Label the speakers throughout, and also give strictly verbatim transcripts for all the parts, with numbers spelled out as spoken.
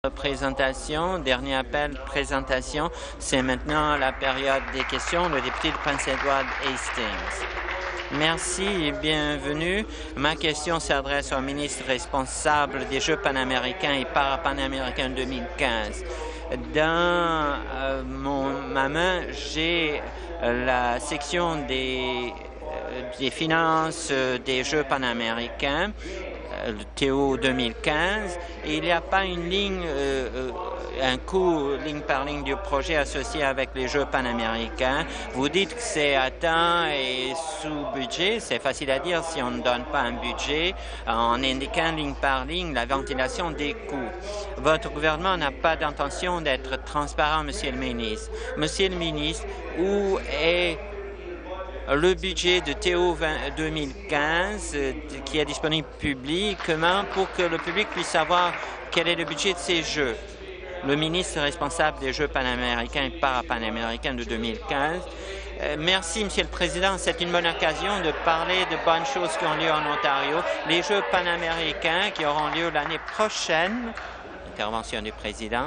Speaker 1: Présentation, dernier appel, présentation. C'est maintenant la période des questions. Le député de Prince Edward Hastings. Merci et bienvenue. Ma question s'adresse au ministre responsable des Jeux panaméricains et parapanaméricains deux mille quinze. Dans euh, mon, ma main, j'ai la section des, euh, des finances euh, des Jeux panaméricains, le T O deux mille quinze, et il n'y a pas une ligne, euh, euh, un coût ligne par ligne du projet associé avec les Jeux panaméricains. Vous dites que c'est à temps et sous budget. C'est facile à dire si on ne donne pas un budget en indiquant ligne par ligne la ventilation des coûts. Votre gouvernement n'a pas d'intention d'être transparent, Monsieur le ministre. Monsieur le ministre, où est le budget de T O deux mille quinze euh, qui est disponible publiquement pour que le public puisse savoir quel est le budget de ces Jeux? Le ministre responsable des Jeux panaméricains et parapanaméricains de deux mille quinze. Euh, merci, Monsieur le Président. C'est une bonne occasion de parler de bonnes choses qui ont lieu en Ontario. Les Jeux panaméricains qui auront lieu l'année prochaine. Intervention du Président.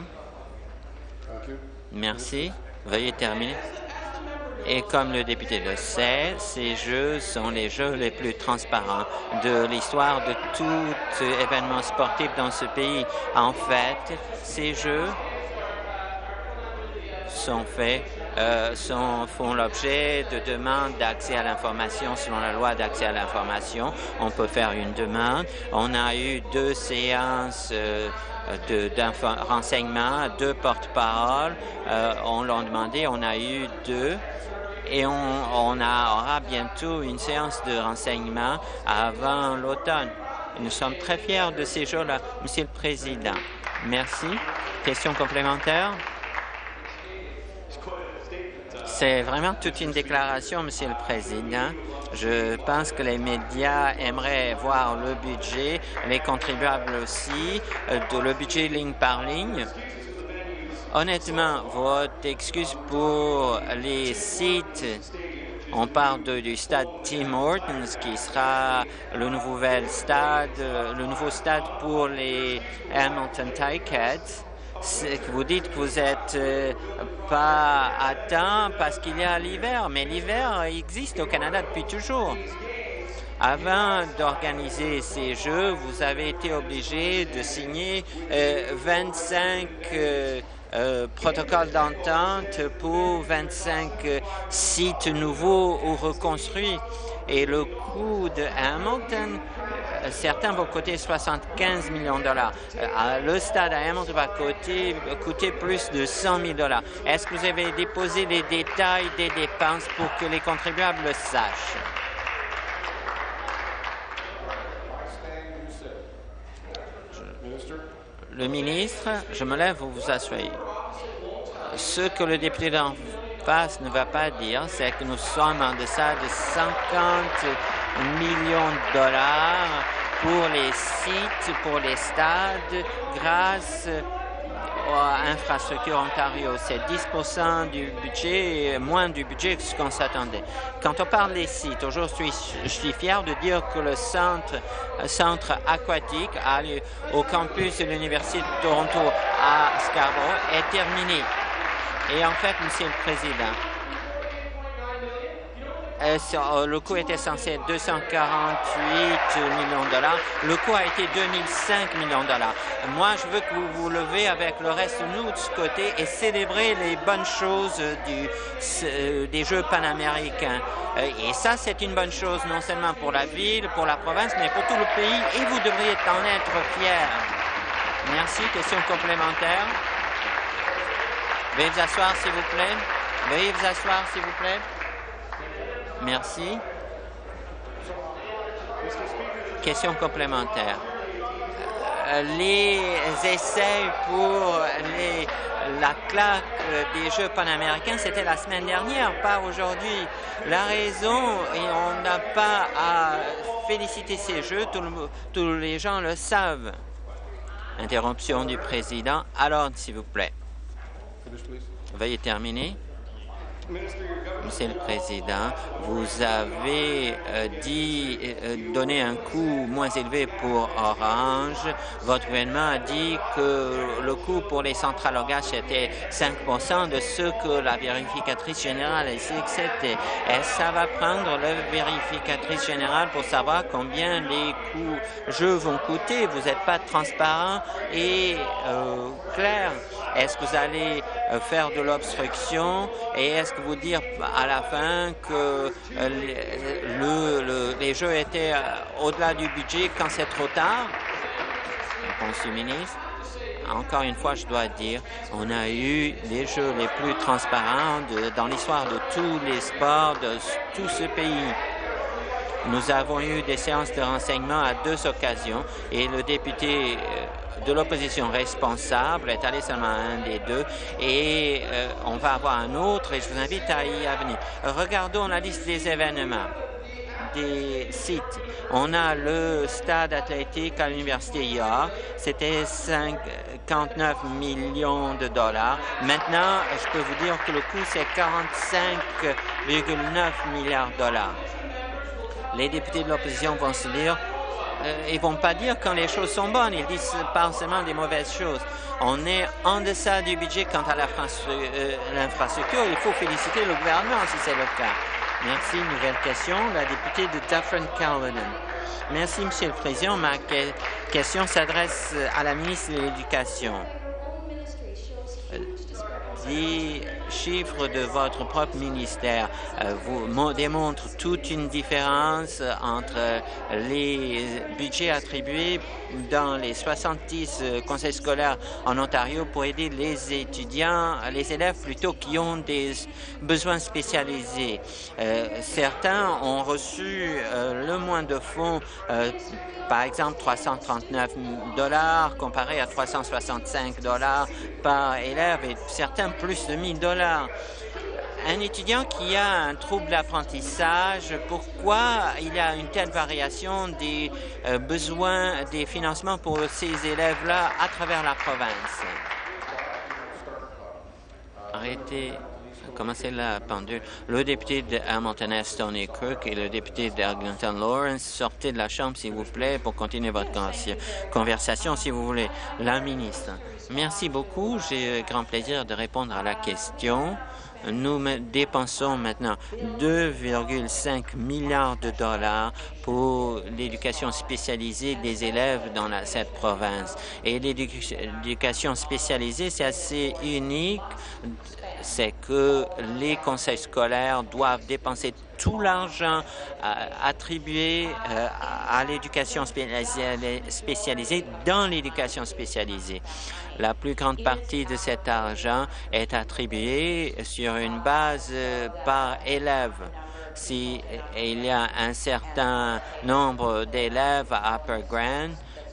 Speaker 1: Merci. Veuillez terminer. Et comme le député le sait, ces Jeux sont les Jeux les plus transparents de l'histoire de tout événement sportif dans ce pays. En fait, ces Jeux sont faits, euh, sont, font l'objet de demandes d'accès à l'information selon la loi d'accès à l'information. On peut faire une demande. On a eu deux séances euh, de renseignement, deux porte-paroles. Euh, on l'a demandé, on a eu deux. Et on, on a, aura bientôt une séance de renseignement avant l'automne. Nous sommes très fiers de ces jours-là, Monsieur le Président. Merci. Question complémentaire? C'est vraiment toute une déclaration, Monsieur le Président. Je pense que les médias aimeraient voir le budget, les contribuables aussi, de le budget ligne par ligne. Honnêtement, votre excuse pour les sites, on parle de, du stade Tim Hortons qui sera le nouvel stade, le nouveau stade pour les Hamilton Ticats. Vous dites que vous n'êtes euh, pas à temps parce qu'il y a l'hiver, mais l'hiver existe au Canada depuis toujours. Avant d'organiser ces Jeux, vous avez été obligé de signer euh, vingt-cinq euh, Euh, protocole d'entente pour vingt-cinq euh, sites nouveaux ou reconstruits. Et le coût de Hamilton, euh, certains vont coûter soixante-quinze millions de dollars. Euh, le stade à Hamilton va coûter, coûter plus de cent mille dollars. Est-ce que vous avez déposé les détails des dépenses pour que les contribuables le sachent? Le ministre, je me lève, vous vous asseyez. Ce que le député d'en face ne va pas dire, c'est que nous sommes en deçà de cinquante millions de dollars pour les sites, pour les stades, grâce à Infrastructure Ontario. C'est dix pour cent du budget, moins du budget que ce qu'on s'attendait. Quand on parle des sites, aujourd'hui, je suis fier de dire que le centre, centre aquatique à, au campus de l'Université de Toronto à Scarborough est terminé. Et en fait, Monsieur le Président, Euh, le coût était censé être deux cent quarante-huit millions de dollars. Le coût a été deux mille cinq millions de dollars. Moi, je veux que vous vous levez avec le reste de nous de ce côté et célébrer les bonnes choses du, euh, des Jeux panaméricains. Euh, et ça, c'est une bonne chose non seulement pour la ville, pour la province, mais pour tout le pays. Et vous devriez en être fiers. Merci. Question complémentaire. Veuillez vous asseoir, s'il vous plaît. Veuillez vous asseoir, s'il vous plaît. Merci. Question complémentaire. Les essais pour les, la claque des Jeux panaméricains, c'était la semaine dernière, pas aujourd'hui. La raison, et on n'a pas à féliciter ces Jeux, tout le, tous les gens le savent. Interruption du président. À l'ordre, s'il vous plaît. Veuillez terminer. Monsieur le Président, vous avez euh, dit euh, donner un coût moins élevé pour Orange. Votre gouvernement a dit que le coût pour les centrales au gaz était cinq pour cent de ce que la vérificatrice générale a accepté. Est-ce que ça va prendre la vérificatrice générale pour savoir combien les coûts jeux vont coûter? Vous n'êtes pas transparent et euh, clair. Est-ce que vous allez euh, faire de l'obstruction et est-ce que vous dire à la fin que euh, le, le, les jeux étaient euh, au-delà du budget quand c'est trop tard? Réponse du ministre. Encore une fois, je dois dire, on a eu les jeux les plus transparents de, dans l'histoire de tous les sports de tout ce pays. Nous avons eu des séances de renseignement à deux occasions et le député de l'opposition responsable est allé seulement à un des deux et euh, on va avoir un autre et je vous invite à y venir. Regardons la liste des événements, des sites. On a le stade athlétique à l'Université York, c'était cinquante-neuf millions de dollars. Maintenant, je peux vous dire que le coût, c'est quarante-cinq virgule neuf milliards de dollars. Les députés de l'opposition vont se dire Euh, ils ne vont pas dire quand les choses sont bonnes, ils disent pas seulement des mauvaises choses. On est en deçà du budget quant à l'infrastructure. Il faut féliciter le gouvernement si c'est le cas. Merci. Nouvelle question, la députée de Dufferin-Caledon. Merci, Monsieur le Président. Ma que question s'adresse à la ministre de l'Éducation. Les chiffres de votre propre ministère euh, vous démontrent toute une différence entre les budgets attribués dans les soixante-dix euh, conseils scolaires en Ontario pour aider les étudiants, les élèves plutôt qui ont des besoins spécialisés. Euh, certains ont reçu euh, le moins de fonds, euh, par exemple trois cent trente-neuf dollars comparé à trois cent soixante-cinq dollars par élève et certains plus de mille dollars. Un étudiant qui a un trouble d'apprentissage, pourquoi il y a une telle variation des euh, besoins des financements pour ces élèves-là à travers la province? Arrêtez. Commencez la pendule. Le député de Hamilton-Est, Tony Crook, et le député d'Eglinton Lawrence, sortez de la chambre, s'il vous plaît, pour continuer votre conversation, si vous voulez. La ministre. Merci beaucoup. J'ai grand plaisir de répondre à la question. Nous dépensons maintenant deux virgule cinq milliards de dollars pour l'éducation spécialisée des élèves dans la, cette province. Et l'éducation spécialisée, c'est assez unique. C'est que les conseils scolaires doivent dépenser tout l'argent euh, attribué euh, à l'éducation spécialisée, spécialisée dans l'éducation spécialisée. La plus grande partie de cet argent est attribuée sur une base euh, par élève. Si il y a un certain nombre d'élèves à Upper Grand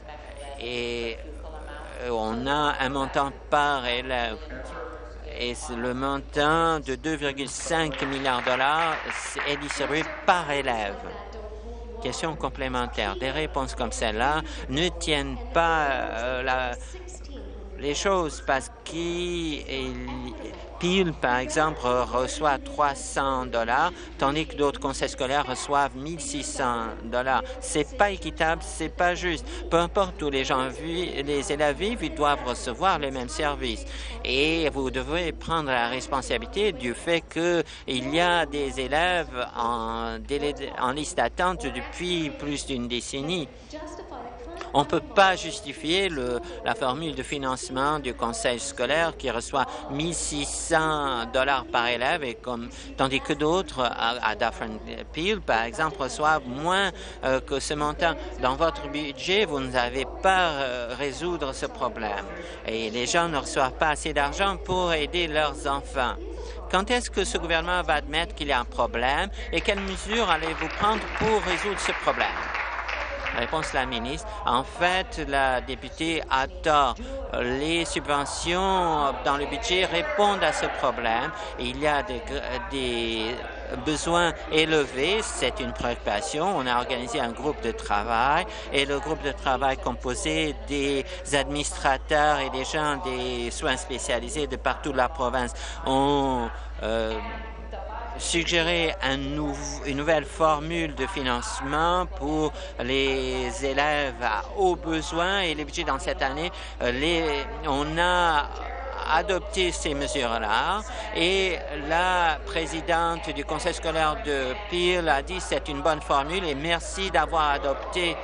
Speaker 1: et on a un montant par élève. Et le montant de deux virgule cinq milliards de dollars est distribué par élève. Question complémentaire. Des réponses comme celle-là ne tiennent pas euh, la, les choses parce qu'il Peel, par exemple, reçoit trois cents dollars, tandis que d'autres conseils scolaires reçoivent mille six cents dollars. C'est pas équitable, c'est pas juste. Peu importe où les gens vivent, les élèves vivent, ils doivent recevoir les mêmes services. Et vous devez prendre la responsabilité du fait qu'il y a des élèves en, délai, en liste d'attente depuis plus d'une décennie. On ne peut pas justifier le, la formule de financement du conseil scolaire qui reçoit mille six cents dollars par élève, et comme, tandis que d'autres, à, à Dufferin-Peel, par exemple, reçoivent moins euh, que ce montant. Dans votre budget, vous n'avez pas euh, résoudre ce problème. Et les gens ne reçoivent pas assez d'argent pour aider leurs enfants. Quand est-ce que ce gouvernement va admettre qu'il y a un problème et quelles mesures allez-vous prendre pour résoudre ce problème? Réponse de la ministre. En fait, la députée a tort. Les subventions dans le budget répondent à ce problème. Il y a des, des besoins élevés. C'est une préoccupation. On a organisé un groupe de travail et le groupe de travail composé des administrateurs et des gens des soins spécialisés de partout la province ont euh, suggérer un nou une nouvelle formule de financement pour les élèves à haut besoin et les budgets dans cette année. Les, on a adopté ces mesures-là et la présidente du conseil scolaire de Peel a dit que c'est une bonne formule et merci d'avoir adopté.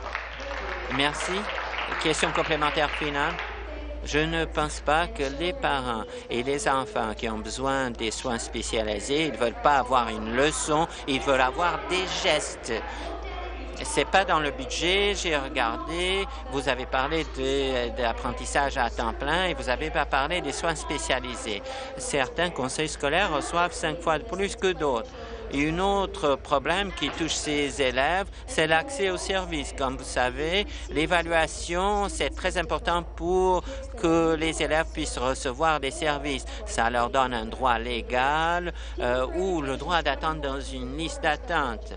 Speaker 1: Merci. Question complémentaire finale. Je ne pense pas que les parents et les enfants qui ont besoin des soins spécialisés, ils ne veulent pas avoir une leçon, ils veulent avoir des gestes. C'est pas dans le budget, j'ai regardé, vous avez parlé de, de l'apprentissage à temps plein et vous n'avez pas parlé des soins spécialisés. Certains conseils scolaires reçoivent cinq fois plus que d'autres. Et un autre problème qui touche ces élèves, c'est l'accès aux services. Comme vous savez, l'évaluation, c'est très important pour que les élèves puissent recevoir des services. Ça leur donne un droit légal euh, ou le droit d'attendre dans une liste d'attente.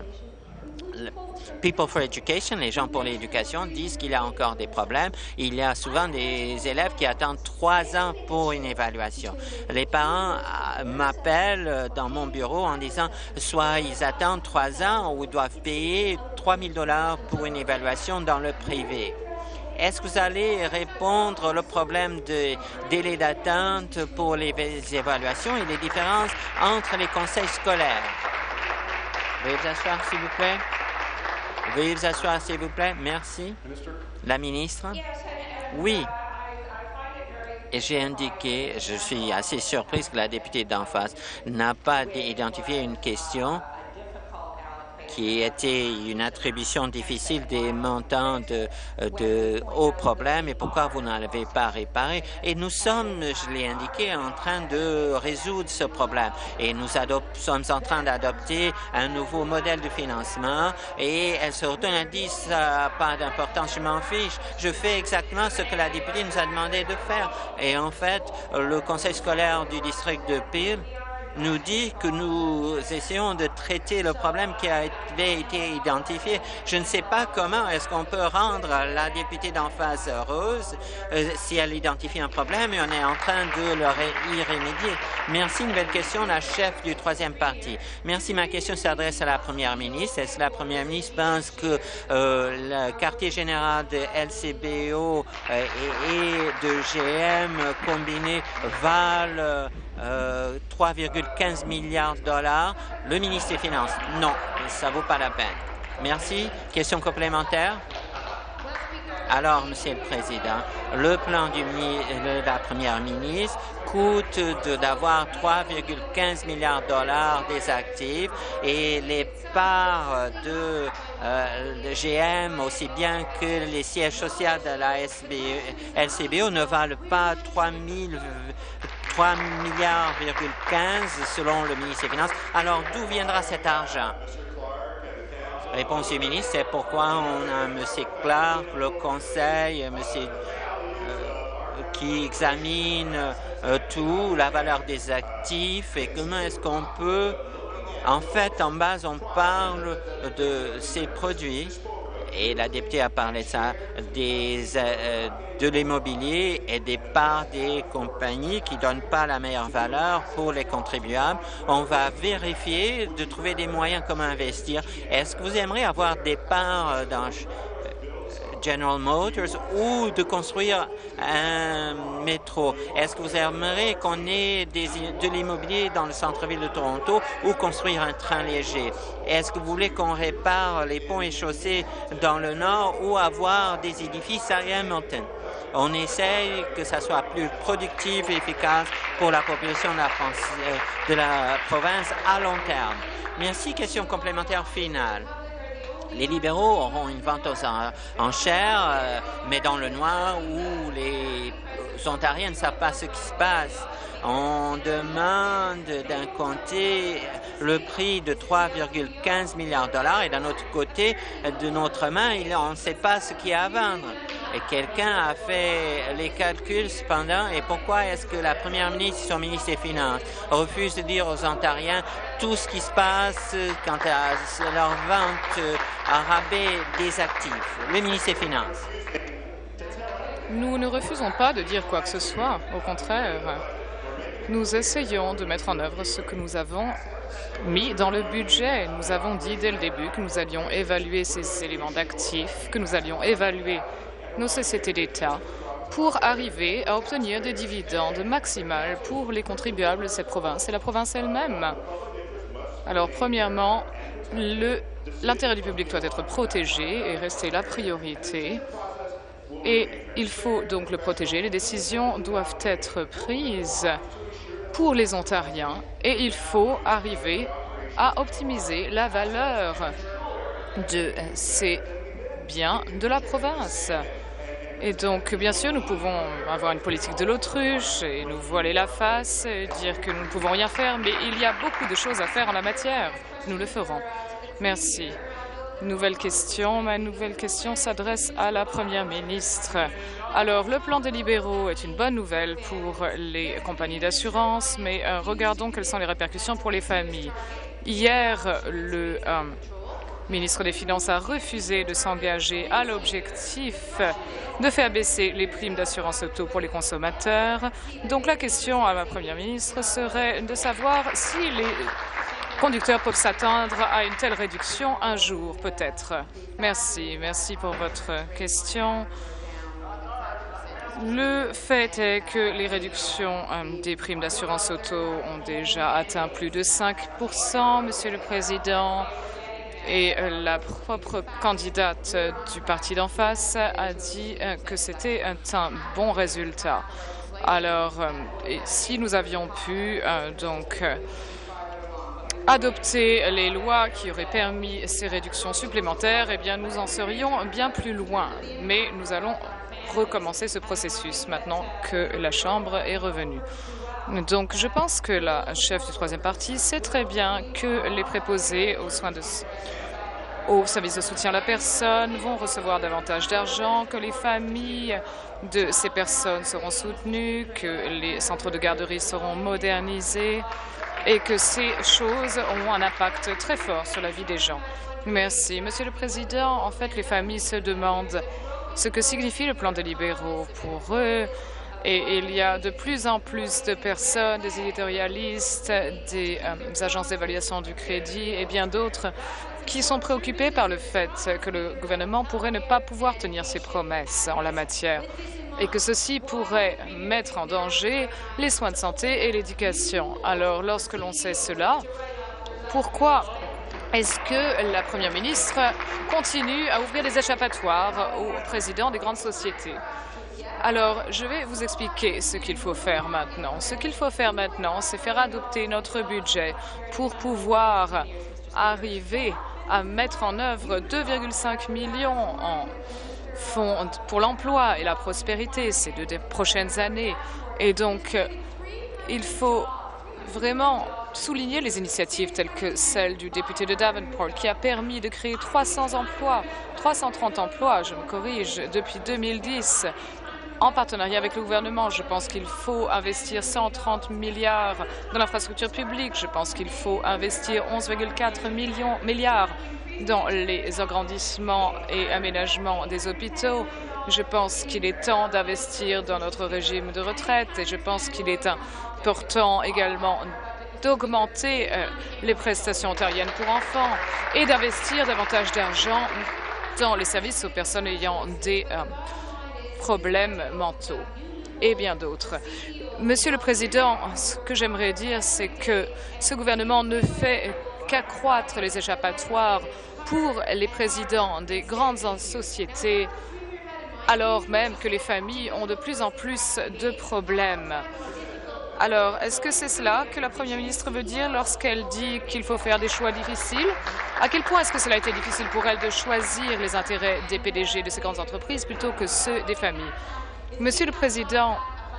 Speaker 1: People for Education, les gens pour l'éducation, disent qu'il y a encore des problèmes. Il y a souvent des élèves qui attendent trois ans pour une évaluation. Les parents m'appellent dans mon bureau en disant soit ils attendent trois ans ou ils doivent payer trois mille dollars pour une évaluation dans le privé. Est-ce que vous allez répondre au problème de délai d'attente pour les évaluations et les différences entre les conseils scolaires? Veuillez vous asseoir, s'il vous plaît. Veuillez vous asseoir, s'il vous plaît. Merci. La ministre. Oui. Et j'ai indiqué, je suis assez surprise que la députée d'en face n'a pas identifié une question qui était une attribution difficile des montants de, de hauts problèmes et pourquoi vous n'en avez pas réparé. Et nous sommes, je l'ai indiqué, en train de résoudre ce problème. Et nous sommes en train d'adopter un nouveau modèle de financement et elle se retourne et dit ça n'a pas d'importance, je m'en fiche. Je fais exactement ce que la députée nous a demandé de faire. Et en fait, le conseil scolaire du district de Peel nous dit que nous essayons de traiter le problème qui avait été identifié. Je ne sais pas comment est-ce qu'on peut rendre la députée d'en face heureuse euh, si elle identifie un problème et on est en train de leur y remédier. Merci. Nouvelle question, la chef du troisième parti. Merci. Ma question s'adresse à la première ministre. Est-ce que la première ministre pense que euh, le quartier général de L C B O euh, et, et de G M combinés valent Euh, trois virgule quinze milliards de dollars. Le ministre des Finances, non, ça ne vaut pas la peine. Merci. Question complémentaire? Alors, Monsieur le Président, le plan du, de la Première ministre coûte d'avoir trois virgule quinze milliards de dollars des actifs et les parts de, euh, de G M, aussi bien que les sièges sociaux de la L C B O, ne valent pas trois milliards virgule quinze selon le ministre des Finances. Alors, d'où viendra cet argent? Réponse du ministre, c'est pourquoi on a M. Clark, le conseil, M. Euh, qui examine euh, tout, la valeur des actifs et comment est-ce qu'on peut... En fait, en base, on parle de ces produits et la députée a parlé de ça, des, euh, de l'immobilier et des parts des compagnies qui ne donnent pas la meilleure valeur pour les contribuables. On va vérifier de trouver des moyens comment investir. Est-ce que vous aimeriez avoir des parts dans General Motors ou de construire un métro? Est-ce que vous aimeriez qu'on ait des, de l'immobilier dans le centre-ville de Toronto ou construire un train léger? Est-ce que vous voulez qu'on répare les ponts et chaussées dans le nord ou avoir des édifices à Hamilton? On essaye que ça soit plus productif et efficace pour la population de la, France, de la province à long terme. Merci. Question complémentaire finale. Les libéraux auront une vente aux enchères, euh, mais dans le noir où les Ontariens ne savent pas ce qui se passe. On demande d'un côté le prix de trois virgule quinze milliards de dollars et d'un autre côté, de notre main, on ne sait pas ce qu'il y a à vendre. Et quelqu'un a fait les calculs cependant. Et pourquoi est-ce que la première ministre et son ministre des Finances refusent de dire aux Ontariens tout ce qui se passe quant à leur vente à rabais des actifs? Le ministre des Finances.
Speaker 2: Nous ne refusons pas de dire quoi que ce soit. Au contraire, Nous essayons de mettre en œuvre ce que nous avons mis dans le budget. Nous avons dit dès le début que nous allions évaluer ces éléments d'actifs, que nous allions évaluer nos sociétés d'État pour arriver à obtenir des dividendes maximales pour les contribuables de cette province et la province elle-même. Alors, premièrement, l'intérêt du public doit être protégé et rester la priorité. Et il faut donc le protéger. Les décisions doivent être prises pour les Ontariens et il faut arriver à optimiser la valeur de ces biens de la province. Et donc, bien sûr, nous pouvons avoir une politique de l'autruche et nous voiler la face, et dire que nous ne pouvons rien faire, mais il y a beaucoup de choses à faire en la matière. Nous le ferons. Merci. Nouvelle question. Ma nouvelle question s'adresse à la Première ministre. Alors, le plan des libéraux est une bonne nouvelle pour les compagnies d'assurance, mais euh, regardons quelles sont les répercussions pour les familles. Hier, le euh, ministre des Finances a refusé de s'engager à l'objectif de faire baisser les primes d'assurance auto pour les consommateurs. Donc, la question à ma Première ministre serait de savoir si les conducteurs peuvent s'attendre à une telle réduction un jour, peut-être. Merci. Merci pour votre question. Le fait est que les réductions euh, des primes d'assurance auto ont déjà atteint plus de cinq pour cent, Monsieur le Président, et euh, la propre candidate euh, du parti d'en face a dit euh, que c'était un, un bon résultat. Alors, euh, et si nous avions pu euh, donc euh, adopter les lois qui auraient permis ces réductions supplémentaires, eh bien, nous en serions bien plus loin. Mais nous allons recommencer ce processus maintenant que la Chambre est revenue. Donc, je pense que la chef du troisième parti sait très bien que les préposés aux soins de aux services de soutien à la personne vont recevoir davantage d'argent, que les familles de ces personnes seront soutenues, que les centres de garderie seront modernisés et que ces choses auront un impact très fort sur la vie des gens. Merci. Monsieur le Président, en fait, les familles se demandent ce que signifie le plan des libéraux pour eux. Et il y a de plus en plus de personnes, des éditorialistes, des euh, agences d'évaluation du crédit et bien d'autres qui sont préoccupés par le fait que le gouvernement pourrait ne pas pouvoir tenir ses promesses en la matière et que ceci pourrait mettre en danger les soins de santé et l'éducation. Alors, lorsque l'on sait cela, pourquoi est-ce que la Première ministre continue à ouvrir des échappatoires aux présidents des grandes sociétés? Alors, je vais vous expliquer ce qu'il faut faire maintenant. Ce qu'il faut faire maintenant, c'est faire adopter notre budget pour pouvoir arriver à mettre en œuvre deux virgule cinq millions en fonds pour l'emploi et la prospérité ces deux prochaines années. Et donc, il faut vraiment souligner les initiatives telles que celle du député de Davenport qui a permis de créer trois cents emplois, trois cent trente emplois, je me corrige, depuis deux mille dix. En partenariat avec le gouvernement, je pense qu'il faut investir cent trente milliards dans l'infrastructure publique. Je pense qu'il faut investir onze virgule quatre milliards dans les agrandissements et aménagements des hôpitaux. Je pense qu'il est temps d'investir dans notre régime de retraite et je pense qu'il est important également d'augmenter euh, les prestations ontariennes pour enfants et d'investir davantage d'argent dans les services aux personnes ayant des euh, problèmes mentaux et bien d'autres. Monsieur le Président, ce que j'aimerais dire, c'est que ce gouvernement ne fait qu'accroître les échappatoires pour les présidents des grandes sociétés, alors même que les familles ont de plus en plus de problèmes. Alors, est-ce que c'est cela que la Première ministre veut dire lorsqu'elle dit qu'il faut faire des choix difficiles? À quel point est-ce que cela a été difficile pour elle de choisir les intérêts des P D G de ces grandes entreprises plutôt que ceux des familles? Monsieur le Président,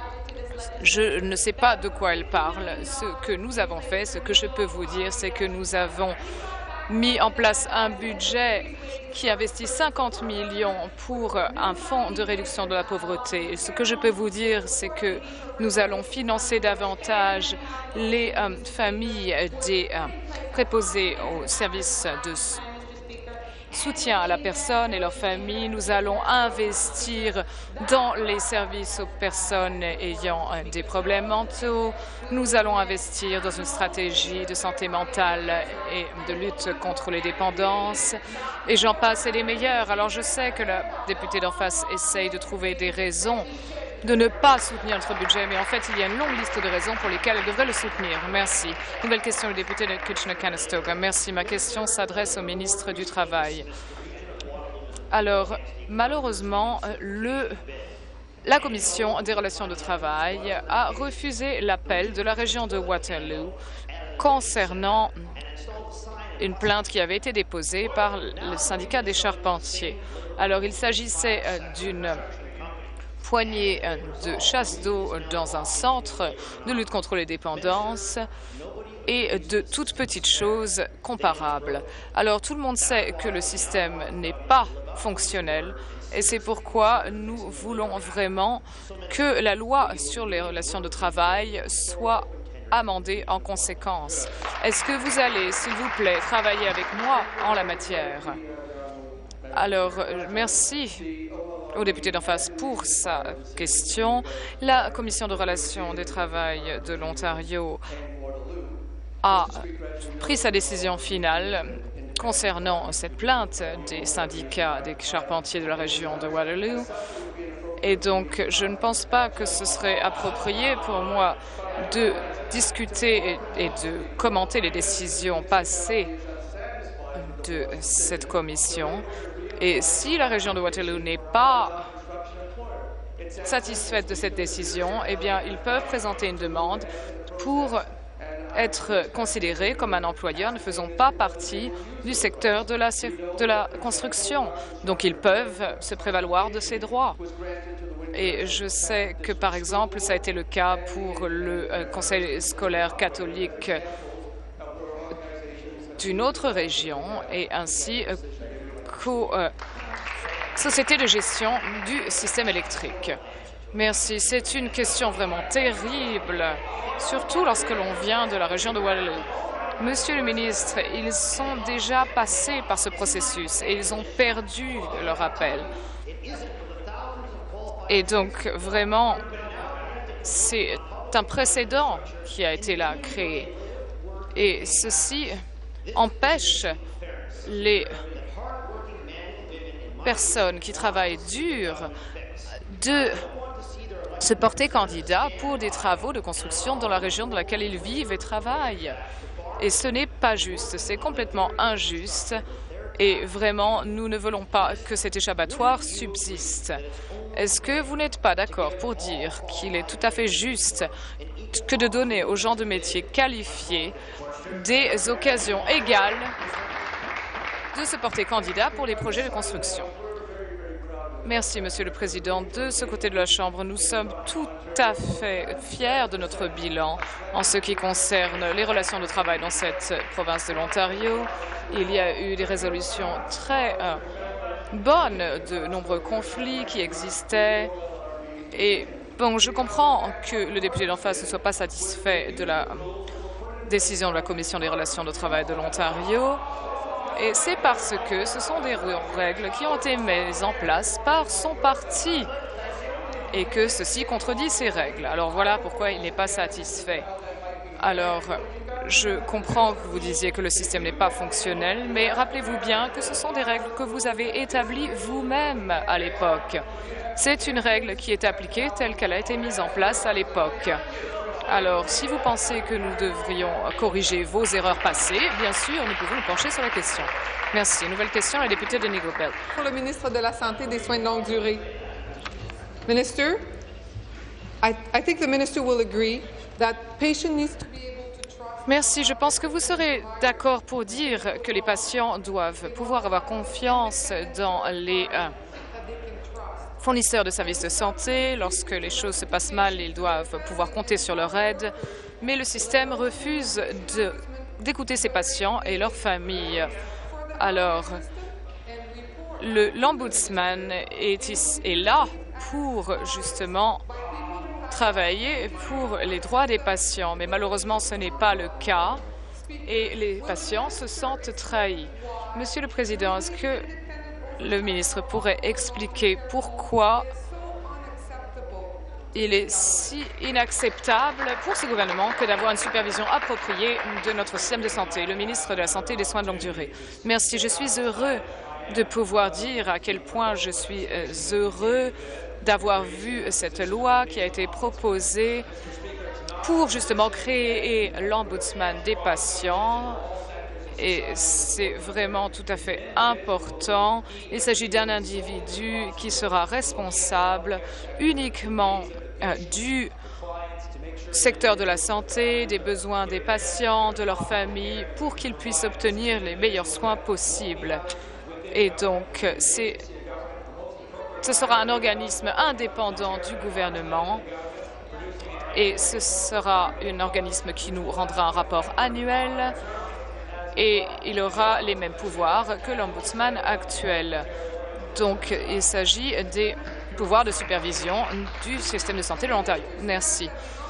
Speaker 2: je ne sais pas de quoi elle parle. Ce que nous avons fait, ce que je peux vous dire, c'est que nous avons mis en place un budget qui investit cinquante millions pour un fonds de réduction de la pauvreté. Et ce que je peux vous dire, c'est que nous allons financer davantage les euh, familles des euh, préposés aux services de soutien à la personne et leur famille. Nous allons investir dans les services aux personnes ayant des problèmes mentaux. Nous allons investir dans une stratégie de santé mentale et de lutte contre les dépendances. Et j'en passe et des meilleurs. Alors je sais que la députée d'en face essaye de trouver des raisons de ne pas soutenir notre budget, mais en fait, il y a une longue liste de raisons pour lesquelles elle devrait le soutenir. Merci. Nouvelle question, le député de Kitchener-Conestoga. Merci. Ma question s'adresse au ministre du Travail. Alors, malheureusement, le, la Commission des relations de travail a refusé l'appel de la région de Waterloo concernant une plainte qui avait été déposée par le syndicat des charpentiers. Alors, il s'agissait d'une poignée de chasse d'eau dans un centre de lutte contre les dépendances et de toutes petites choses comparables. Alors, tout le monde sait que le système n'est pas fonctionnel et c'est pourquoi nous voulons vraiment que la loi sur les relations de travail soit amendée en conséquence. Est-ce que vous allez, s'il vous plaît, travailler avec moi en la matière? Alors, merci au député d'en face pour sa question. La Commission de relations des travail de l'Ontario a pris sa décision finale concernant cette plainte des syndicats des charpentiers de la région de Waterloo. Et donc, je ne pense pas que ce serait approprié pour moi de discuter et de commenter les décisions passées de cette commission. Et si la région de Waterloo n'est pas satisfaite de cette décision, eh bien, ils peuvent présenter une demande pour être considérés comme un employeur ne faisant pas partie du secteur de la, de la construction. Donc, ils peuvent se prévaloir de ces droits. Et je sais que, par exemple, ça a été le cas pour le euh, Conseil scolaire catholique d'une autre région et ainsi euh, qu'aux euh, sociétés de gestion du système électrique. Merci. C'est une question vraiment terrible, surtout lorsque l'on vient de la région de Waterloo. Monsieur le ministre, ils sont déjà passés par ce processus et ils ont perdu leur appel. Et donc, vraiment, c'est un précédent qui a été là créé. Et ceci empêche les personnes qui travaillent dur de se porter candidat pour des travaux de construction dans la région dans laquelle ils vivent et travaillent. Et ce n'est pas juste, c'est complètement injuste. Et vraiment, nous ne voulons pas que cet échappatoire subsiste. Est-ce que vous n'êtes pas d'accord pour dire qu'il est tout à fait juste que de donner aux gens de métier qualifiés des occasions égales de se porter candidat pour les projets de construction? Merci, Monsieur le Président. De ce côté de la Chambre, nous sommes tout à fait fiers de notre bilan en ce qui concerne les relations de travail dans cette province de l'Ontario. Il y a eu des résolutions très euh, bonnes de nombreux conflits qui existaient. Et bon, je comprends que le député d'en face ne soit pas satisfait de la décision de la Commission des relations de travail de l'Ontario. Et c'est parce que ce sont des règles qui ont été mises en place par son parti et que ceci contredit ces règles. Alors voilà pourquoi il n'est pas satisfait. Alors, je comprends que vous disiez que le système n'est pas fonctionnel, mais rappelez-vous bien que ce sont des règles que vous avez établies vous-même à l'époque. C'est une règle qui est appliquée telle qu'elle a été mise en place à l'époque. Alors, si vous pensez que nous devrions corriger vos erreurs passées, bien sûr, nous pouvons nous pencher sur la question. Merci. Nouvelle question, la députée de Nickel Belt.
Speaker 3: Pour le ministre de la Santé et des Soins de longue durée. Minister, I, I think the minister will agree that patient needs to be able to trust.
Speaker 2: Merci. Je pense que vous serez d'accord pour dire que les patients doivent pouvoir avoir confiance dans les euh, fournisseurs de services de santé. Lorsque les choses se passent mal, ils doivent pouvoir compter sur leur aide. Mais le système refuse d'écouter ces patients et leurs familles. Alors, l'Ombudsman est, est là pour justement travailler pour les droits des patients. Mais malheureusement, ce n'est pas le cas et les patients se sentent trahis. Monsieur le Président, est-ce que le ministre pourrait expliquer pourquoi il est si inacceptable pour ce gouvernement que d'avoir une supervision appropriée de notre système de santé? Le ministre de la Santé et des Soins de longue durée. Merci. Je suis heureux de pouvoir dire à quel point je suis heureux d'avoir vu cette loi qui a été proposée pour justement créer l'Ombudsman des patients. Et c'est vraiment tout à fait important. Il s'agit d'un individu qui sera responsable uniquement euh, du secteur de la santé, des besoins des patients, de leurs familles, pour qu'ils puissent obtenir les meilleurs soins possibles. Et donc, c'est, ce sera un organisme indépendant du gouvernement. Et ce sera un organisme qui nous rendra un rapport annuel et il aura les mêmes pouvoirs que l'Ombudsman actuel. Donc, il s'agit des pouvoirs de supervision du système de santé de l'Ontario. Merci.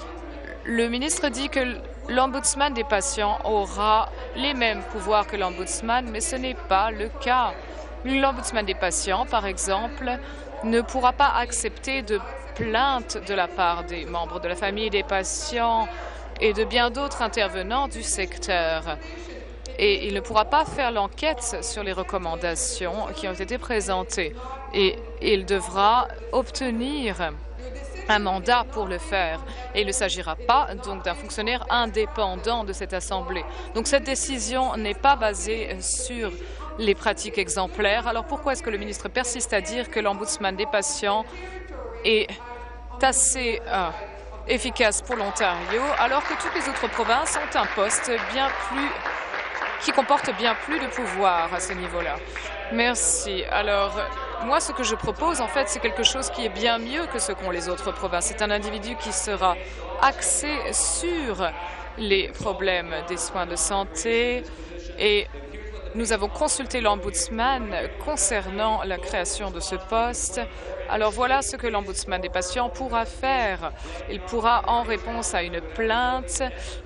Speaker 2: Le ministre dit que l'Ombudsman des patients aura les mêmes pouvoirs que l'Ombudsman, mais ce n'est pas le cas. L'Ombudsman des patients, par exemple, ne pourra pas accepter de plaintes de la part des membres de la famille des patients et de bien d'autres intervenants du secteur. Et il ne pourra pas faire l'enquête sur les recommandations qui ont été présentées. Et il devra obtenir un mandat pour le faire. Et il ne s'agira pas donc d'un fonctionnaire indépendant de cette Assemblée. Donc cette décision n'est pas basée sur les pratiques exemplaires. Alors pourquoi est-ce que le ministre persiste à dire que l'Ombudsman des patients est assez euh, efficace pour l'Ontario, alors que toutes les autres provinces ont un poste bien plus qui comporte bien plus de pouvoir à ce niveau-là? Merci. Alors, moi, ce que je propose, en fait, c'est quelque chose qui est bien mieux que ce qu'ont les autres provinces. C'est un individu qui sera axé sur les problèmes des soins de santé et nous avons consulté l'Ombudsman concernant la création de ce poste. Alors voilà ce que l'Ombudsman des patients pourra faire. Il pourra, en réponse à une plainte,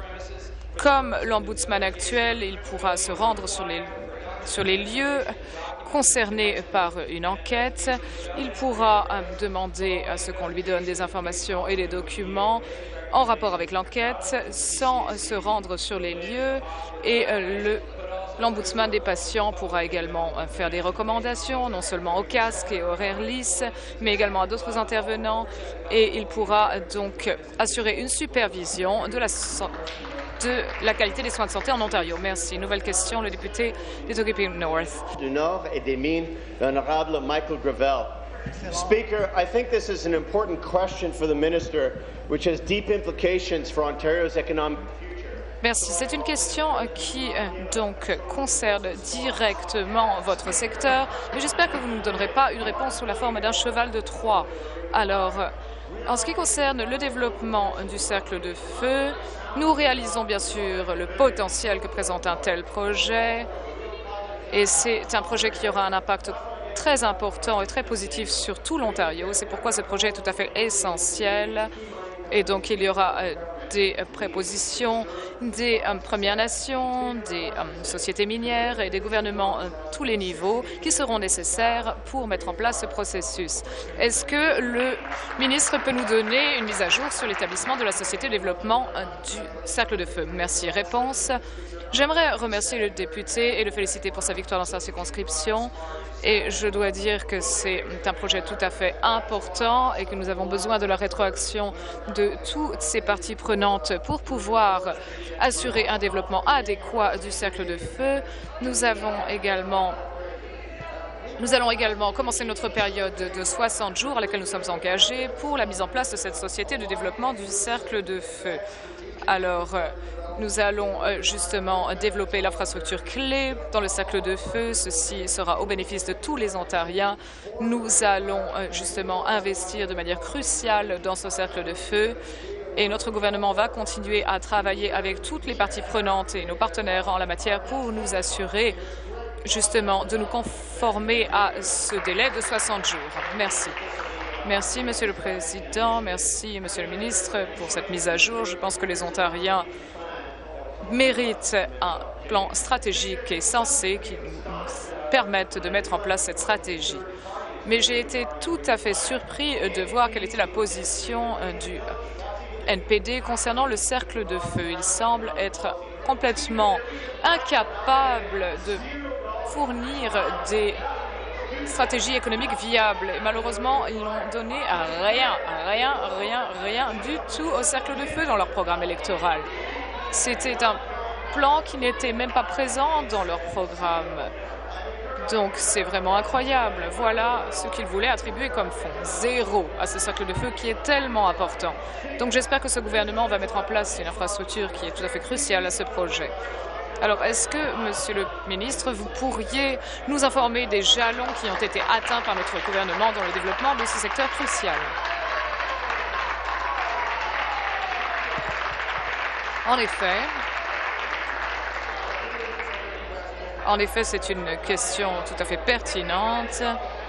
Speaker 2: comme l'Ombudsman actuel, il pourra se rendre sur les, sur les lieux concernés par une enquête. Il pourra euh, demander à ce qu'on lui donne des informations et des documents en rapport avec l'enquête sans se rendre sur les lieux. Et euh, le L'Ombudsman des patients pourra également faire des recommandations, non seulement au casque et aux horaires lisses, mais également à d'autres intervenants. Et il pourra donc assurer une supervision de la, de la qualité des soins de santé en Ontario. Merci. Nouvelle question, le député d'Etobicoke North.
Speaker 4: Du Nord et des Mines, l'honorable Michael Gravel. Speaker, I think this is an important question for the minister, which has deep implications for Ontario's economic.
Speaker 2: Merci. C'est une question qui donc concerne directement votre secteur, mais j'espère que vous ne nous donnerez pas une réponse sous la forme d'un cheval de Troie. Alors, en ce qui concerne le développement du cercle de feu, nous réalisons bien sûr le potentiel que présente un tel projet, et c'est un projet qui aura un impact très important et très positif sur tout l'Ontario. C'est pourquoi ce projet est tout à fait essentiel. Et donc, il y aura euh, des euh, prépositions des euh, Premières Nations, des euh, sociétés minières et des gouvernements euh, tous les niveaux qui seront nécessaires pour mettre en place ce processus. Est-ce que le ministre peut nous donner une mise à jour sur l'établissement de la Société de développement euh, du cercle de feu? Merci. Réponse. J'aimerais remercier le député et le féliciter pour sa victoire dans sa circonscription. Et je dois dire que c'est un projet tout à fait important et que nous avons besoin de la rétroaction de toutes ces parties prenantes pour pouvoir assurer un développement adéquat du cercle de feu. Nous avons également Nous allons également commencer notre période de soixante jours à laquelle nous sommes engagés pour la mise en place de cette société de développement du cercle de feu. Alors, nous allons justement développer l'infrastructure clé dans le cercle de feu. Ceci sera au bénéfice de tous les Ontariens. Nous allons justement investir de manière cruciale dans ce cercle de feu. Et notre gouvernement va continuer à travailler avec toutes les parties prenantes et nos partenaires en la matière pour nous assurer justement de nous conformer à ce délai de soixante jours. Merci. Merci, Monsieur le Président. Merci, Monsieur le Ministre, pour cette mise à jour. Je pense que les Ontariens mérite un plan stratégique et sensé qui nous permette de mettre en place cette stratégie. Mais j'ai été tout à fait surpris de voir quelle était la position du N P D concernant le cercle de feu. Il semble être complètement incapable de fournir des stratégies économiques viables. Et malheureusement, ils n'ont donné rien, rien, rien, rien du tout au cercle de feu dans leur programme électoral. C'était un plan qui n'était même pas présent dans leur programme. Donc, c'est vraiment incroyable. Voilà ce qu'ils voulaient attribuer comme fonds. Zéro à ce cercle de feu qui est tellement important. Donc, j'espère que ce gouvernement va mettre en place une infrastructure qui est tout à fait cruciale à ce projet. Alors, est-ce que, Monsieur le ministre, vous pourriez nous informer des jalons qui ont été atteints par notre gouvernement dans le développement de ce secteur crucial? En effet, En effet, c'est une question tout à fait pertinente.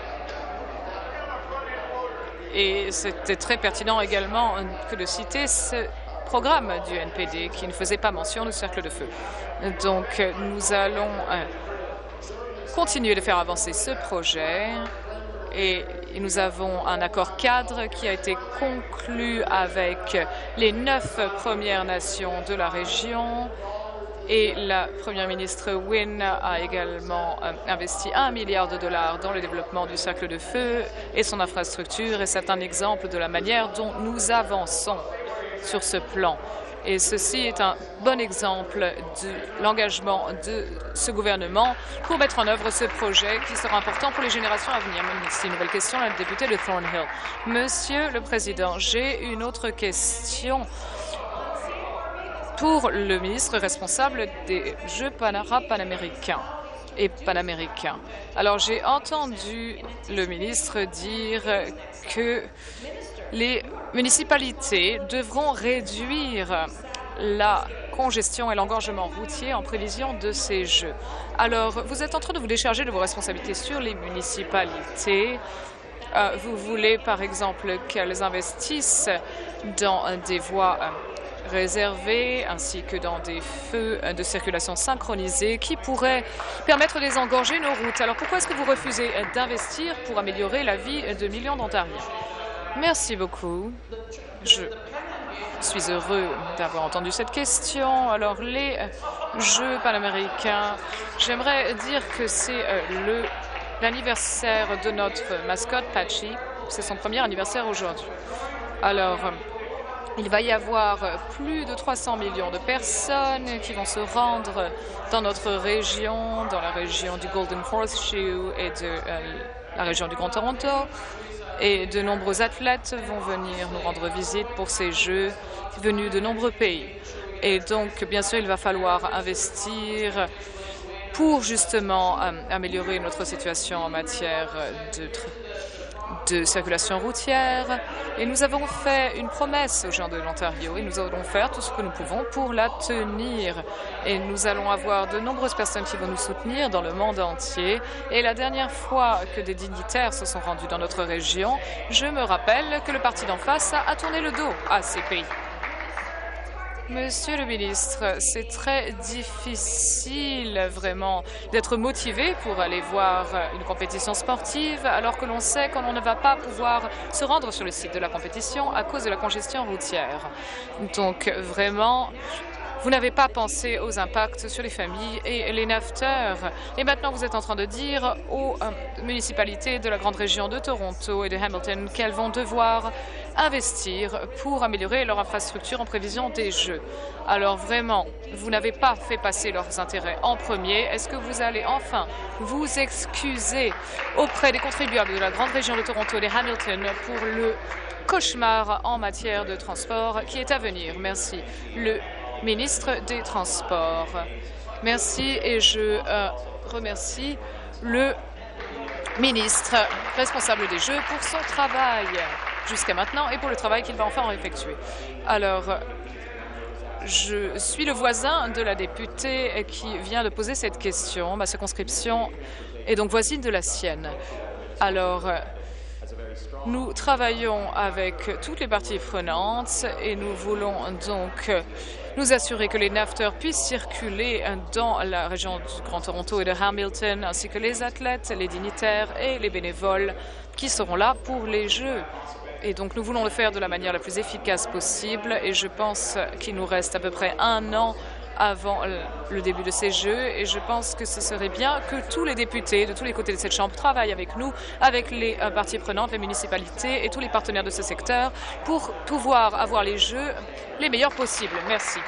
Speaker 2: Et c'était très pertinent également que de citer ce programme du N P D qui ne faisait pas mention du cercle de feu. Donc, nous allons continuer de faire avancer ce projet. Et nous avons un accord cadre qui a été conclu avec les neuf Premières Nations de la région. Et la Première ministre Wynne a également euh, investi un milliard de dollars dans le développement du cercle de feu et son infrastructure. Et c'est un exemple de la manière dont nous avançons sur ce plan. Et ceci est un bon exemple de l'engagement de ce gouvernement pour mettre en œuvre ce projet qui sera important pour les générations à venir. C'est une nouvelle question, la députée de Thornhill. Monsieur le Président, j'ai une autre question pour le ministre responsable des Jeux panaméricains et panaméricains. Alors, j'ai entendu le ministre dire que les municipalités devront réduire la congestion et l'engorgement routier en prévision de ces Jeux. Alors, vous êtes en train de vous décharger de vos responsabilités sur les municipalités. Euh, vous voulez, par exemple, qu'elles investissent dans des voies euh, réservés ainsi que dans des feux de circulation synchronisés qui pourraient permettre de désengorger nos routes. Alors pourquoi est-ce que vous refusez d'investir pour améliorer la vie de millions d'Ontariens? Merci beaucoup. Je suis heureux d'avoir entendu cette question. Alors les Jeux panaméricains, j'aimerais dire que c'est le l'anniversaire de notre mascotte Patchy. C'est son premier anniversaire aujourd'hui. Alors il va y avoir plus de trois cents millions de personnes qui vont se rendre dans notre région, dans la région du Golden Horseshoe et de euh, la région du Grand Toronto. Et de nombreux athlètes vont venir nous rendre visite pour ces Jeux venus de nombreux pays. Et donc, bien sûr, il va falloir investir pour justement euh, améliorer notre situation en matière de de circulation routière. Et nous avons fait une promesse aux gens de l'Ontario et nous allons faire tout ce que nous pouvons pour la tenir. Et nous allons avoir de nombreuses personnes qui vont nous soutenir dans le monde entier. Et la dernière fois que des dignitaires se sont rendus dans notre région, je me rappelle que le parti d'en face a tourné le dos à ces pays. Monsieur le ministre, c'est très difficile vraiment d'être motivé pour aller voir une compétition sportive alors que l'on sait qu'on ne va pas pouvoir se rendre sur le site de la compétition à cause de la congestion routière. Donc vraiment, vous n'avez pas pensé aux impacts sur les familles et les naveteurs. Et maintenant, vous êtes en train de dire aux euh, municipalités de la grande région de Toronto et de Hamilton qu'elles vont devoir investir pour améliorer leur infrastructure en prévision des Jeux. Alors vraiment, vous n'avez pas fait passer leurs intérêts en premier. Est-ce que vous allez enfin vous excuser auprès des contribuables de la grande région de Toronto et de Hamilton pour le cauchemar en matière de transport qui est à venir? Merci. Le ministre des Transports. Merci et je euh, remercie le ministre responsable des Jeux pour son travail jusqu'à maintenant et pour le travail qu'il va enfin en effectuer. Alors, je suis le voisin de la députée qui vient de poser cette question. Ma circonscription est donc voisine de la sienne. Alors, Nous travaillons avec toutes les parties prenantes et nous voulons donc nous assurer que les nafteurs puissent circuler dans la région du Grand Toronto et de Hamilton, ainsi que les athlètes, les dignitaires et les bénévoles qui seront là pour les Jeux. Et donc, nous voulons le faire de la manière la plus efficace possible et je pense qu'il nous reste à peu près un an avant le début de ces Jeux et je pense que ce serait bien que tous les députés de tous les côtés de cette Chambre travaillent avec nous, avec les euh, parties prenantes, les municipalités et tous les partenaires de ce secteur pour pouvoir avoir les Jeux les meilleurs possibles. Merci.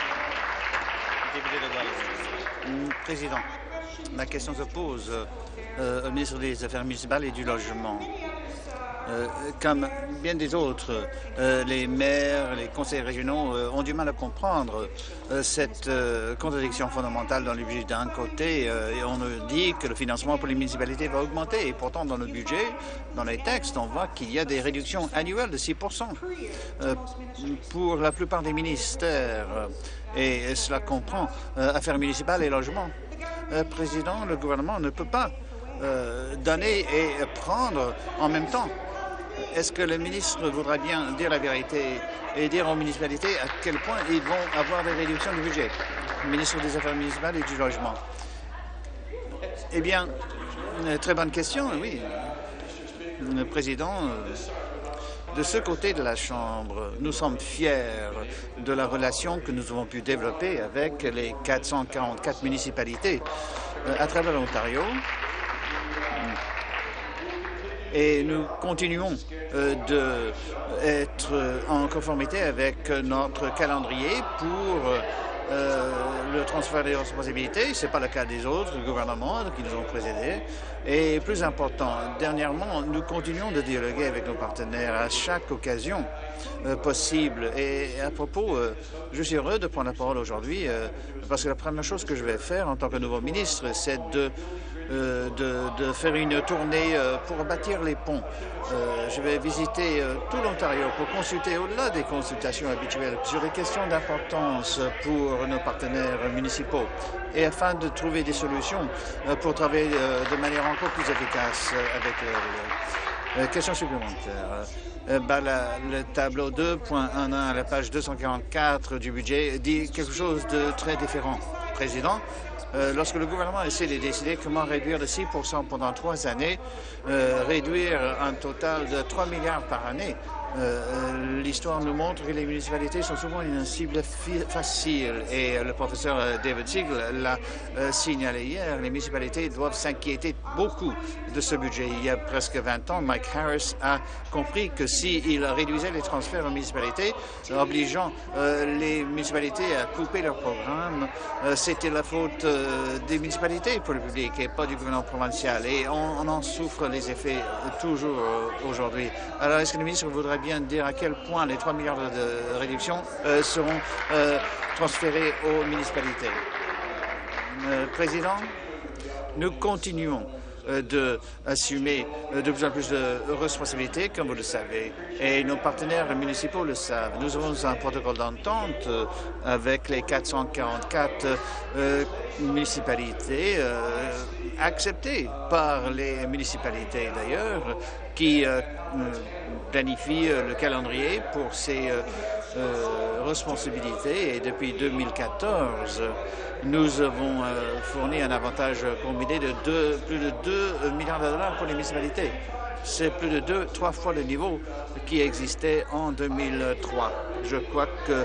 Speaker 5: Président, ma question se pose euh, au ministre des Affaires municipales et du Logement. Euh, comme bien des autres, euh, les maires, les conseillers régionaux euh, ont du mal à comprendre euh, cette euh, contradiction fondamentale dans le budget. D'un côté, euh, et on nous dit que le financement pour les municipalités va augmenter et pourtant dans le budget, dans les textes, on voit qu'il y a des réductions annuelles de six pour cent euh, pour la plupart des ministères et cela comprend euh, affaires municipales et logement. Euh, Président, le gouvernement ne peut pas euh, donner et prendre en même temps. Est-ce que le ministre voudra bien dire la vérité et dire aux municipalités à quel point ils vont avoir des réductions du budget? Le ministre des Affaires municipales et du Logement. Eh bien, une très bonne question, oui. Le président, de ce côté de la Chambre, nous sommes fiers de la relation que nous avons pu développer avec les quatre cent quarante-quatre municipalités à travers l'Ontario. Et nous continuons euh, d'être en conformité avec notre calendrier pour euh, le transfert des responsabilités. Ce n'est pas le cas des autres gouvernements qui nous ont précédés. Et plus important, dernièrement, nous continuons de dialoguer avec nos partenaires à chaque occasion euh, possible. Et à propos, euh, je suis heureux de prendre la parole aujourd'hui euh, parce que la première chose que je vais faire en tant que nouveau ministre, c'est de Euh, de, de faire une tournée euh, pour bâtir les ponts. Euh, je vais visiter euh, tout l'Ontario pour consulter au-delà des consultations habituelles sur des questions d'importance pour nos partenaires municipaux et afin de trouver des solutions euh, pour travailler euh, de manière encore plus efficace euh, avec eux. Euh, question supplémentaire. Euh, bah, la, le tableau deux point onze à la page deux cent quarante-quatre du budget dit quelque chose de très différent. Président, Euh, lorsque le gouvernement essaie de décider comment réduire de six pour cent pendant trois années, euh, réduire un total de trois milliards par année, euh, l'histoire nous montre que les municipalités sont souvent une cible facile. Et le professeur David Siegel l'a euh, signalé hier, les municipalités doivent s'inquiéter beaucoup de ce budget. Il y a presque vingt ans, Mike Harris a compris que s'il réduisait les transferts aux municipalités, obligeant euh, les municipalités à couper leurs programmes, euh, c'était la faute euh, des municipalités pour le public et pas du gouvernement provincial. Et on, on en souffre les effets euh, toujours euh, aujourd'hui. Alors, est-ce que le ministre voudrait bien dire à quel point les trois milliards de, de réduction euh, seront euh, transférés aux municipalités? Euh, Président, nous continuons d'assumer de plus en plus de responsabilités, comme vous le savez, et nos partenaires municipaux le savent. Nous avons un protocole d'entente avec les quatre cent quarante-quatre euh, municipalités, euh, accepté par les municipalités d'ailleurs, qui euh, planifient le calendrier pour ces euh, euh, responsabilités. Et depuis deux mille quatorze, nous avons euh, fourni un avantage combiné de deux, plus de deux milliards de dollars pour les municipalités. C'est plus de deux, trois fois le niveau qui existait en deux mille trois. Je crois que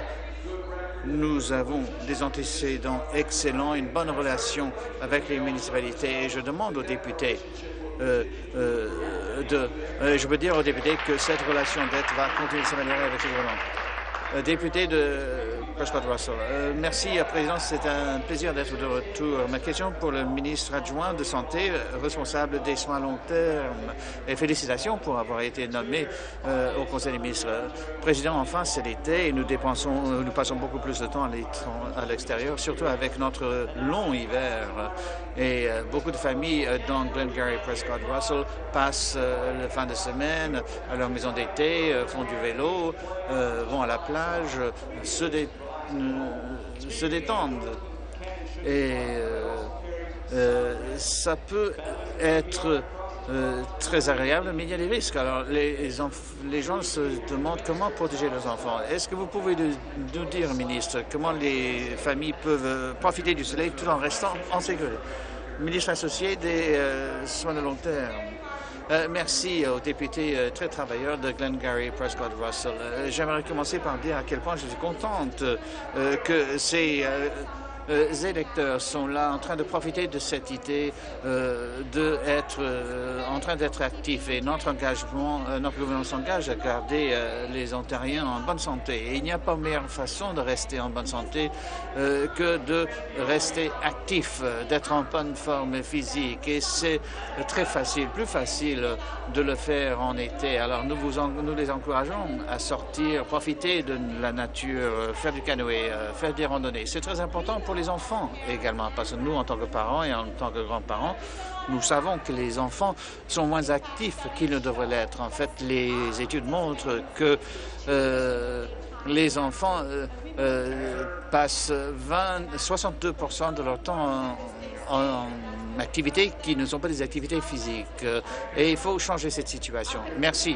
Speaker 5: nous avons des antécédents excellents, une bonne relation avec les municipalités. Et je demande aux députés Euh, euh, de, euh, je veux dire aux députés que cette relation d'aide va continuer de s'améliorer avec le gouvernement. Euh, député de Prescott Russell. Euh, merci, Président. C'est un plaisir d'être de retour. Ma question pour le ministre adjoint de Santé, responsable des soins à long terme. Et félicitations pour avoir été nommé euh, au Conseil des ministres. Président, enfin, c'est l'été et nous dépensons, nous passons beaucoup plus de temps à l'extérieur, surtout avec notre long hiver. Et euh, beaucoup de familles euh, dans Glengarry et Prescott Russell passent euh, la fin de semaine à leur maison d'été, euh, font du vélo, euh, vont à la plage, euh, se, dé euh, se détendent. Et euh, euh, ça peut être euh, très agréable, mais il y a des risques. Alors, les, les gens se demandent comment protéger leurs enfants. Est-ce que vous pouvez nous dire, ministre, comment les familles peuvent profiter du soleil tout en restant en sécurité? Ministre associé des euh, soins de long terme. Euh, merci aux députés euh, très travailleurs de Glengarry Prescott Russell. Euh, J'aimerais commencer par dire à quel point je suis contente euh, que ces euh, Les électeurs sont là en train de profiter de cette idée euh, d'être euh, en train d'être actifs, et notre engagement, euh, notre gouvernement s'engage à garder euh, les Ontariens en bonne santé. Et il n'y a pas meilleure façon de rester en bonne santé euh, que de rester actif, euh, d'être en bonne forme physique. Et c'est très facile, plus facile de le faire en été. Alors nous, vous en, nous les encourageons à sortir, profiter de la nature, faire du canoë, euh, faire des randonnées. C'est très important pour les enfants également, parce que nous, en tant que parents et en tant que grands-parents, nous savons que les enfants sont moins actifs qu'ils ne devraient l'être. En fait, les études montrent que euh, les enfants euh, euh, passent vingt, soixante-deux pour cent de leur temps en, en activités qui ne sont pas des activités physiques. Et il faut changer cette situation. Merci.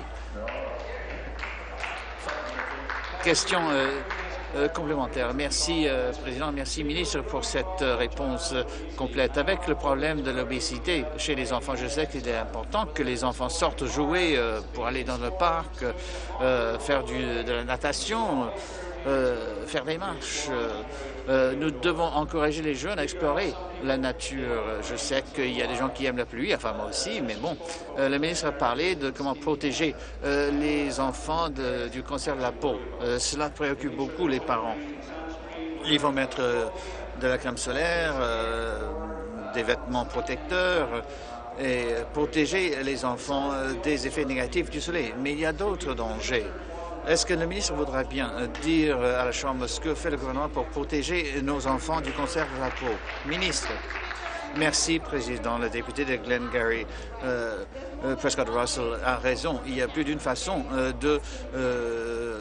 Speaker 5: Question euh, Euh, complémentaire. Merci, euh, Président. Merci, ministre, pour cette euh, réponse euh, complète. Avec le problème de l'obésité chez les enfants, je sais qu'il est important que les enfants sortent jouer euh, pour aller dans le parc, euh, faire du, de la natation, euh, faire des marches. Euh, nous devons encourager les jeunes à explorer la nature. Je sais qu'il y a des gens qui aiment la pluie, enfin moi aussi, mais bon, euh, le ministre a parlé de comment protéger euh, les enfants de, du cancer de la peau. Euh, cela préoccupe beaucoup les parents. Ils vont mettre euh, de la crème solaire, euh, des vêtements protecteurs et protéger les enfants euh, des effets négatifs du soleil. Mais il y a d'autres dangers. Est-ce que le ministre voudra bien dire à la Chambre ce que fait le gouvernement pour protéger nos enfants du cancer de la peau? Ministre. Merci, Président. Le député de Glengarry, euh, euh, Prescott Russell, a raison. Il y a plus d'une façon euh, de, euh,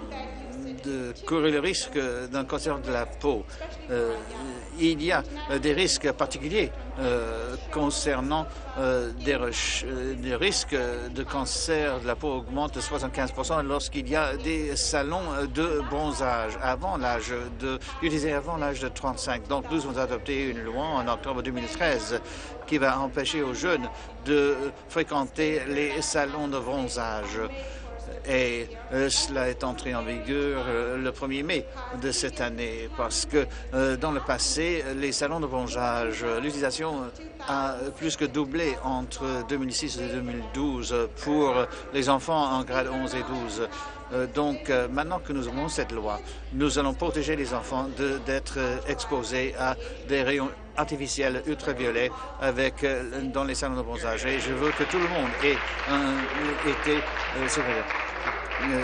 Speaker 5: de courir le risque d'un cancer de la peau. Euh, il y a euh, des risques particuliers euh, concernant euh, des, euh, des risques de cancer de la peau augmentent de soixante-quinze pour cent lorsqu'il y a des salons de bronzage avant l'âge de utilisés avant l'âge de trente-cinq. Donc nous avons adopté une loi en octobre deux mille treize qui va empêcher aux jeunes de fréquenter les salons de bronzage. Et euh, cela est entré en vigueur euh, le premier mai de cette année parce que euh, dans le passé, les salons de bronzage, l'utilisation a plus que doublé entre deux mille six et deux mille douze pour les enfants en grade onze et douze. Euh, donc, euh, maintenant que nous avons cette loi, nous allons protéger les enfants d'être euh, exposés à des rayons artificiels ultraviolets avec, euh, dans les salons de bronzage. Et je veux que tout le monde ait un été euh, sévère. Euh,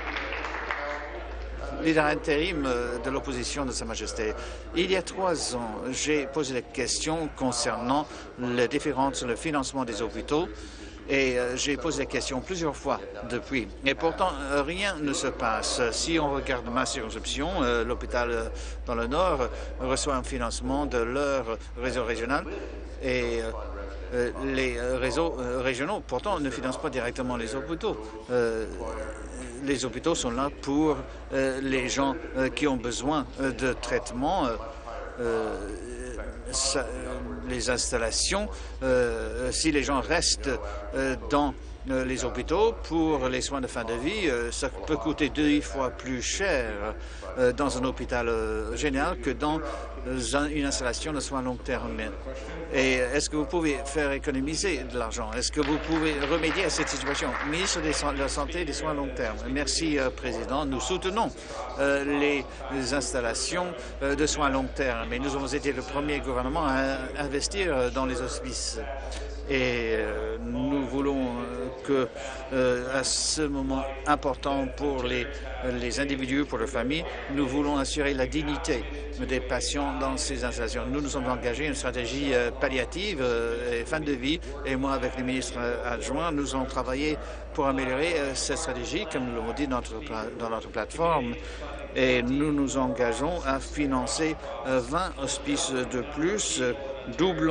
Speaker 5: leader intérim de l'opposition de Sa Majesté. Il y a trois ans, j'ai posé des questions concernant les différences sur le financement des hôpitaux et euh, j'ai posé des questions plusieurs fois depuis. Et pourtant, euh, rien ne se passe. Si on regarde ma circonscription, euh, l'hôpital euh, dans le Nord euh, reçoit un financement de leur réseau régional et euh, Euh, les euh, réseaux euh, régionaux, pourtant, ne financent pas directement les hôpitaux. Euh, les hôpitaux sont là pour euh, les gens euh, qui ont besoin euh, de traitement. Euh, euh, ça, les installations, euh, si les gens restent euh, dans euh, les hôpitaux pour les soins de fin de vie, euh, ça peut coûter deux fois plus cher euh, dans un hôpital euh, général que dans une installation de soins long terme. Et est-ce que vous pouvez faire économiser de l'argent? Est-ce que vous pouvez remédier à cette situation? Ministre de la Santé et des soins long terme. Merci, euh, Président. Nous soutenons euh, les, les installations euh, de soins long terme. Et nous avons été le premier gouvernement à investir euh, dans les hospices. Et euh, nous voulons euh, que, euh, à ce moment important pour les, les individus, pour leurs familles, nous voulons assurer la dignité des patients dans ces installations. Nous nous sommes engagés une stratégie euh, palliative euh, et fin de vie. Et moi, avec les ministres euh, adjoints, nous allons travailler pour améliorer euh, cette stratégie, comme nous l'avons dit dans notre, dans notre plateforme. Et nous nous engageons à financer euh, vingt hospices de plus, euh, doublant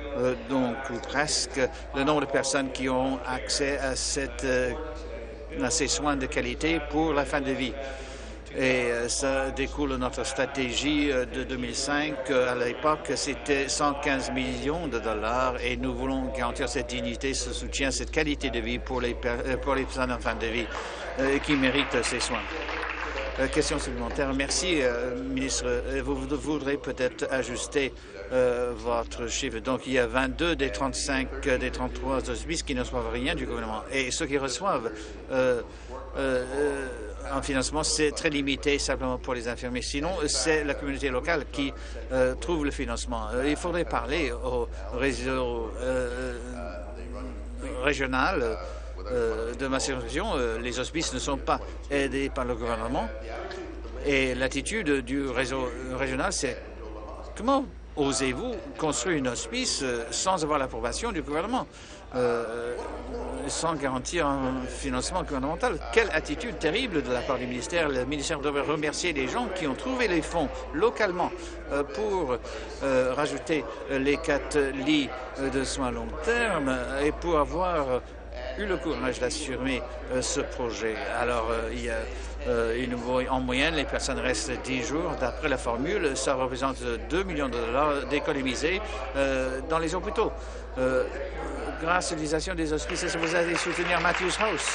Speaker 5: euh, donc ou presque, le nombre de personnes qui ont accès à, cette, euh, à ces soins de qualité pour la fin de vie. Et euh, ça découle de notre stratégie euh, de deux mille cinq. Euh, à l'époque, c'était cent quinze millions de dollars et nous voulons garantir cette dignité, ce soutien, cette qualité de vie pour les, per euh, pour les personnes en fin de vie euh, qui méritent ces soins. Euh, question supplémentaire. Merci, euh, ministre. Vous, vous voudrez peut-être ajuster euh, votre chiffre. Donc, il y a vingt-deux des trente-cinq, euh, des trente-trois hospices qui ne reçoivent rien du gouvernement. Et ceux qui reçoivent euh, euh, euh, en financement, c'est très limité simplement pour les infirmiers. Sinon, c'est la communauté locale qui euh, trouve le financement. Euh, il faudrait parler au réseau euh, régional euh, de ma circonscription. Euh, les hospices ne sont pas aidés par le gouvernement. Et l'attitude du réseau régional, c'est comment osez-vous construire un hospice sans avoir l'approbation du gouvernement, euh, sans garantir un financement gouvernemental? Quelle attitude terrible de la part du ministère. Le ministère devrait remercier les gens qui ont trouvé les fonds localement euh, pour euh, rajouter les quatre lits de soins à long terme et pour avoir eu le courage d'assurer euh, ce projet. Alors, euh, il y a euh, une, en moyenne, les personnes restent dix jours. D'après la formule, ça représente deux millions de dollars d'économiser euh, dans les hôpitaux. Euh, grâce à l'utilisation des hospices, est-ce que vous allez soutenir Matthews House?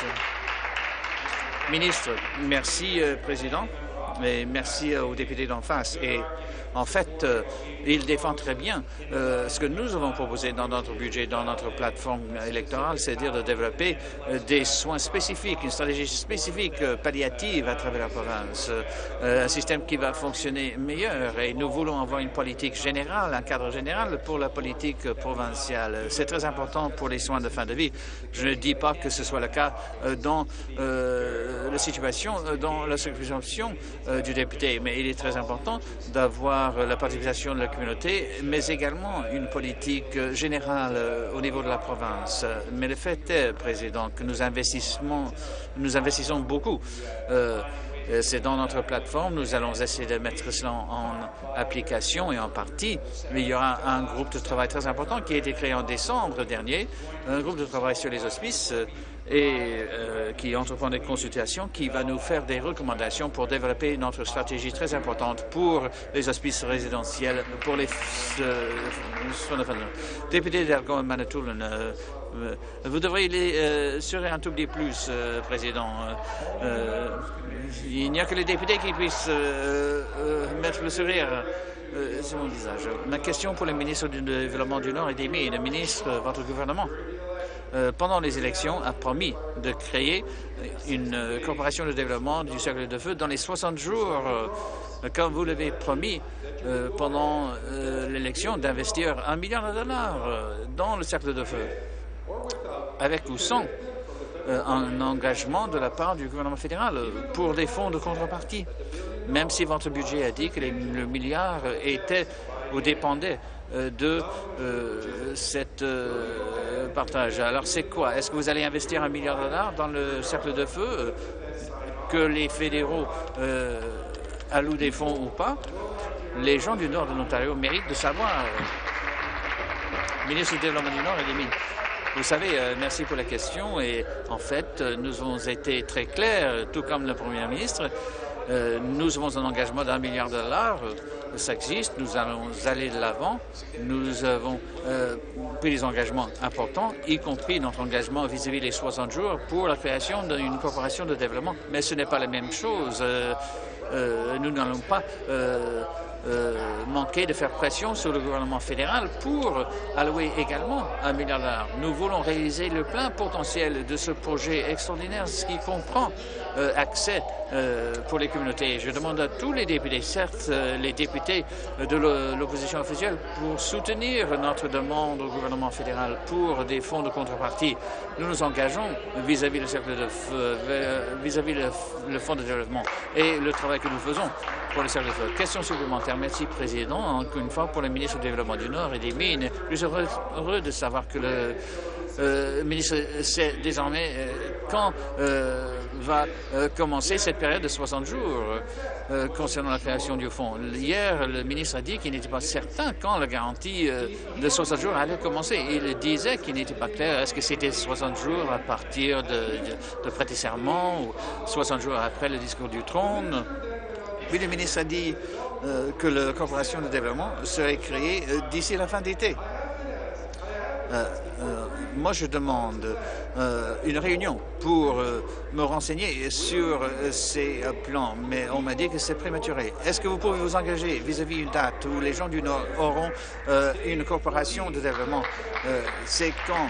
Speaker 5: Ministre, merci, euh, Président, et merci euh, aux députés d'en face. Et en fait, euh, il défend très bien euh, ce que nous avons proposé dans notre budget, dans notre plateforme électorale, c'est-à-dire de développer euh, des soins spécifiques, une stratégie spécifique euh, palliative à travers la province, euh, un système qui va fonctionner meilleur. Et nous voulons avoir une politique générale, un cadre général pour la politique provinciale. C'est très important pour les soins de fin de vie. Je ne dis pas que ce soit le cas euh, dans euh, la situation, euh, dans la circonscription euh, du député, mais il est très important d'avoir la participation de la communauté, mais également une politique générale au niveau de la province. Mais le fait est, Président, que nous investissons, nous investissons beaucoup. Euh, C'est dans notre plateforme. Nous allons essayer de mettre cela en application et en partie. Mais il y aura un groupe de travail très important qui a été créé en décembre dernier, un groupe de travail sur les hospices et euh, qui entreprend des consultations, qui va nous faire des recommandations pour développer notre stratégie très importante pour les hospices résidentiels, pour les euh, députés d'Elgin et Manitoulin. Euh, euh, vous devriez les euh, surer un tout petit plus, euh, Président. Euh, il n'y a que les députés qui puissent euh, euh, mettre le sourire euh, sur mon visage. Ma question pour le ministre du Développement du Nord et des Mines. Le ministre, votre gouvernement, Euh, pendant les élections, a promis de créer une euh, corporation de développement du cercle de feu dans les soixante jours, euh, comme vous l'avez promis euh, pendant euh, l'élection, d'investir un milliard de dollars euh, dans le cercle de feu, avec ou sans euh, un engagement de la part du gouvernement fédéral pour des fonds de contrepartie, même si votre budget a dit que les, le milliard était ou dépendait de euh, cet euh, partage. Alors, c'est quoi? Est-ce que vous allez investir un milliard de dollars dans le cercle de feu, euh, que les fédéraux euh, allouent des fonds ou pas? Les gens du nord de l'Ontario méritent de savoir. Ministre du Développement du Nord et des Mines. Vous savez, euh, merci pour la question. Et en fait, nous avons été très clairs, tout comme le Premier ministre. Euh, nous avons un engagement d'un milliard de dollars. Ça existe. Nous allons aller de l'avant. Nous avons euh, pris des engagements importants, y compris notre engagement vis-à-vis des soixante jours pour la création d'une corporation de développement. Mais ce n'est pas la même chose. Euh, euh, nous n'allons pas euh, euh, manquer de faire pression sur le gouvernement fédéral pour allouer également un milliard de dollars. Nous voulons réaliser le plein potentiel de ce projet extraordinaire, ce qui comprend euh, accès euh, pour les communautés. Je demande à tous les députés, certes euh, les députés de l'opposition officielle, pour soutenir notre demande au gouvernement fédéral pour des fonds de contrepartie. Nous nous engageons vis-à-vis le cercle de feu, vis-à-vis le, le fonds de développement et le travail que nous faisons pour le cercle de feu. Question supplémentaire. Merci, Président. Encore une fois, pour le ministre du Développement du Nord et des Mines, je suis heureux, heureux de savoir que le euh, ministre sait désormais euh, quand euh, va euh, commencer cette période de soixante jours euh, concernant la création du fonds. Hier, le ministre a dit qu'il n'était pas certain quand la garantie euh, de soixante jours allait commencer. Il disait qu'il n'était pas clair. Est-ce que c'était soixante jours à partir de, de, de prêter serment ou soixante jours après le discours du trône? Puis le ministre a dit euh, que la corporation de développement serait créée euh, d'ici la fin d'été. Euh, euh, moi, je demande euh, une réunion pour euh, me renseigner sur euh, ces euh, plans, mais on m'a dit que c'est prématuré. Est-ce que vous pouvez vous engager vis-à-vis une date où les gens du Nord auront euh, une corporation de développement? euh, C'est quand?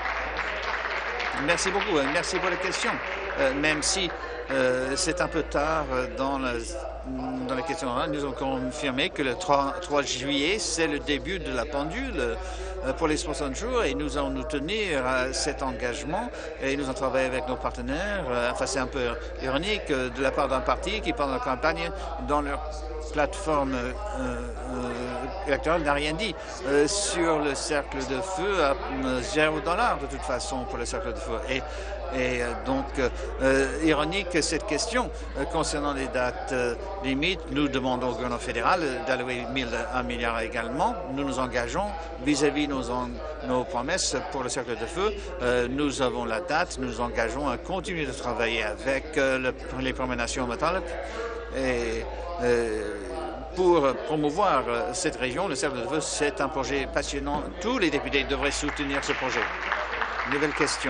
Speaker 5: Merci beaucoup. Merci pour la question. Euh, même si euh, c'est un peu tard dans la, dans la question, nous avons confirmé que le trois juillet, c'est le début de la pendule pour les soixante jours et nous allons nous tenir à cet engagement et nous allons travailler avec nos partenaires. Enfin, c'est un peu ironique de la part d'un parti qui, pendant la campagne, dans leur plateforme euh, euh, électorale, n'a rien dit euh, sur le cercle de feu à zéro dollar de toute façon pour le cercle de feu. Et, et euh, donc, euh, ironique cette question euh, concernant les dates euh, limites. Nous demandons au gouvernement fédéral d'allouer un milliard également. Nous nous engageons vis-à-vis nos, en, nos promesses pour le cercle de feu. Euh, nous avons la date. Nous nous engageons à continuer de travailler avec euh, le, les Premières Nations Matalik et euh, pour promouvoir euh, cette région. Le cercle de feu, c'est un projet passionnant. Tous les députés devraient soutenir ce projet. Nouvelle question.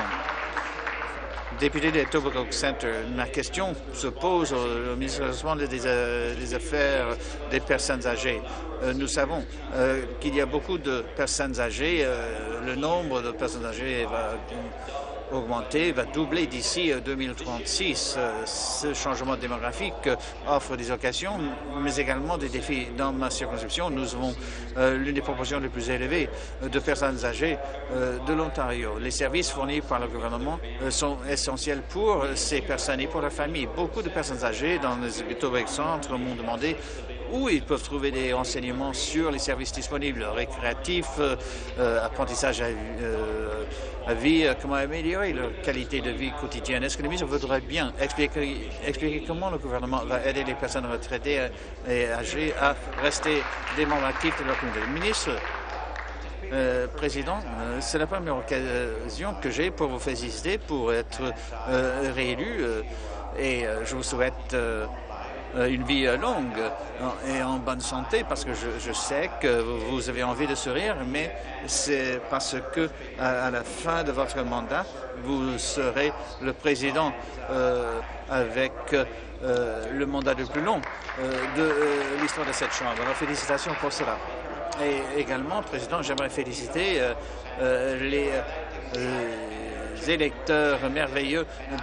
Speaker 5: Député de Etobicoke Centre, ma question se pose au, au ministre des, des, des Affaires des personnes âgées. Euh, nous savons euh, qu'il y a beaucoup de personnes âgées. Euh, le nombre de personnes âgées va augmenter, va doubler d'ici deux mille trente-six. Ce changement démographique offre des occasions, mais également des défis. Dans ma circonscription, nous avons euh, l'une des proportions les plus élevées de personnes âgées euh, de l'Ontario. Les services fournis par le gouvernement euh, sont essentiels pour ces personnes et pour leurs familles. Beaucoup de personnes âgées dans les Etobicoke Centre m'ont demandé où ils peuvent trouver des renseignements sur les services disponibles, récréatifs, euh, apprentissage à, euh, à vie, euh, comment améliorer leur qualité de vie quotidienne. Est-ce que le ministre voudrait bien expliquer, expliquer comment le gouvernement va aider les personnes retraitées et âgées à rester des membres actifs de leur communauté? Le ministre, euh, Président, euh, c'est la première occasion que j'ai pour vous féliciter pour être euh, réélu euh, et euh, je vous souhaite euh, une vie longue et en bonne santé, parce que je, je sais que vous avez envie de sourire, mais c'est parce que à, à la fin de votre mandat, vous serez le président euh, avec euh, le mandat le plus long euh, de euh, l'histoire de cette Chambre. Alors, félicitations pour cela. Et également, Président, j'aimerais féliciter euh, euh, les euh, électeurs merveilleux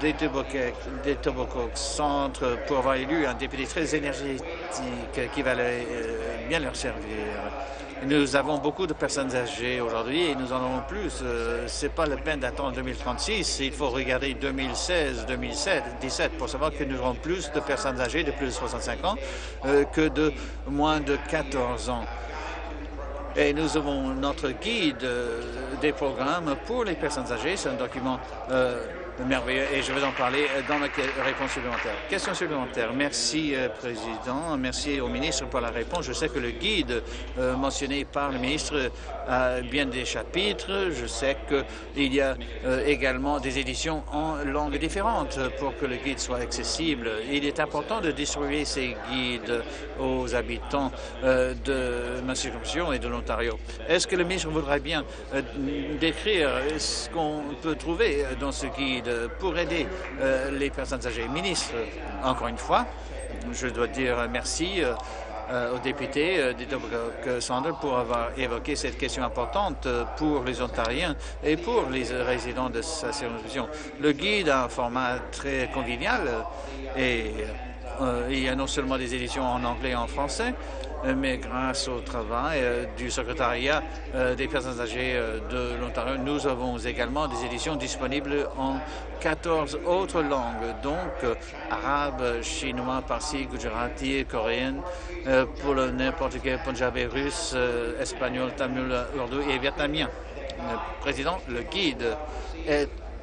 Speaker 5: d'Etobicoke Centre pour avoir élu un député très énergétique qui va les, euh, bien leur servir. Nous avons beaucoup de personnes âgées aujourd'hui et nous en avons plus. Euh, Ce n'est pas la peine d'attendre deux mille trente-six. Il faut regarder deux mille seize, deux mille dix-sept pour savoir que nous avons plus de personnes âgées de plus de soixante-cinq ans euh, que de moins de quatorze ans. Et nous avons notre guide euh, des programmes pour les personnes âgées. C'est un document euh, merveilleux et je vais en parler dans ma réponse supplémentaire. Question supplémentaire. Merci, euh, Président. Merci au ministre pour la réponse. Je sais que le guide euh, mentionné par le ministre a bien des chapitres. Je sais qu'il y a euh, également des éditions en langues différentes pour que le guide soit accessible. Il est important de distribuer ces guides aux habitants euh, de ma circonscription et de l'Ontario. Est-ce que le ministre voudrait bien euh, décrire ce qu'on peut trouver dans ce guide pour aider euh, les personnes âgées? Ministre, encore une fois, je dois dire merci euh, euh, aux députés euh, d'Etobicoke Centre pour avoir évoqué cette question importante euh, pour les Ontariens et pour les résidents de sa circonscription. Le guide a un format très convivial euh, et euh, il y a non seulement des éditions en anglais et en français, mais grâce au travail euh, du secrétariat euh, des personnes âgées euh, de l'Ontario, nous avons également des éditions disponibles en quatorze autres langues, donc euh, arabe, chinois, parsi, gujarati, coréen, euh, polonais, portugais, punjabi, russe, euh, espagnol, tamil, ourdou et vietnamien. Le Président, le guide est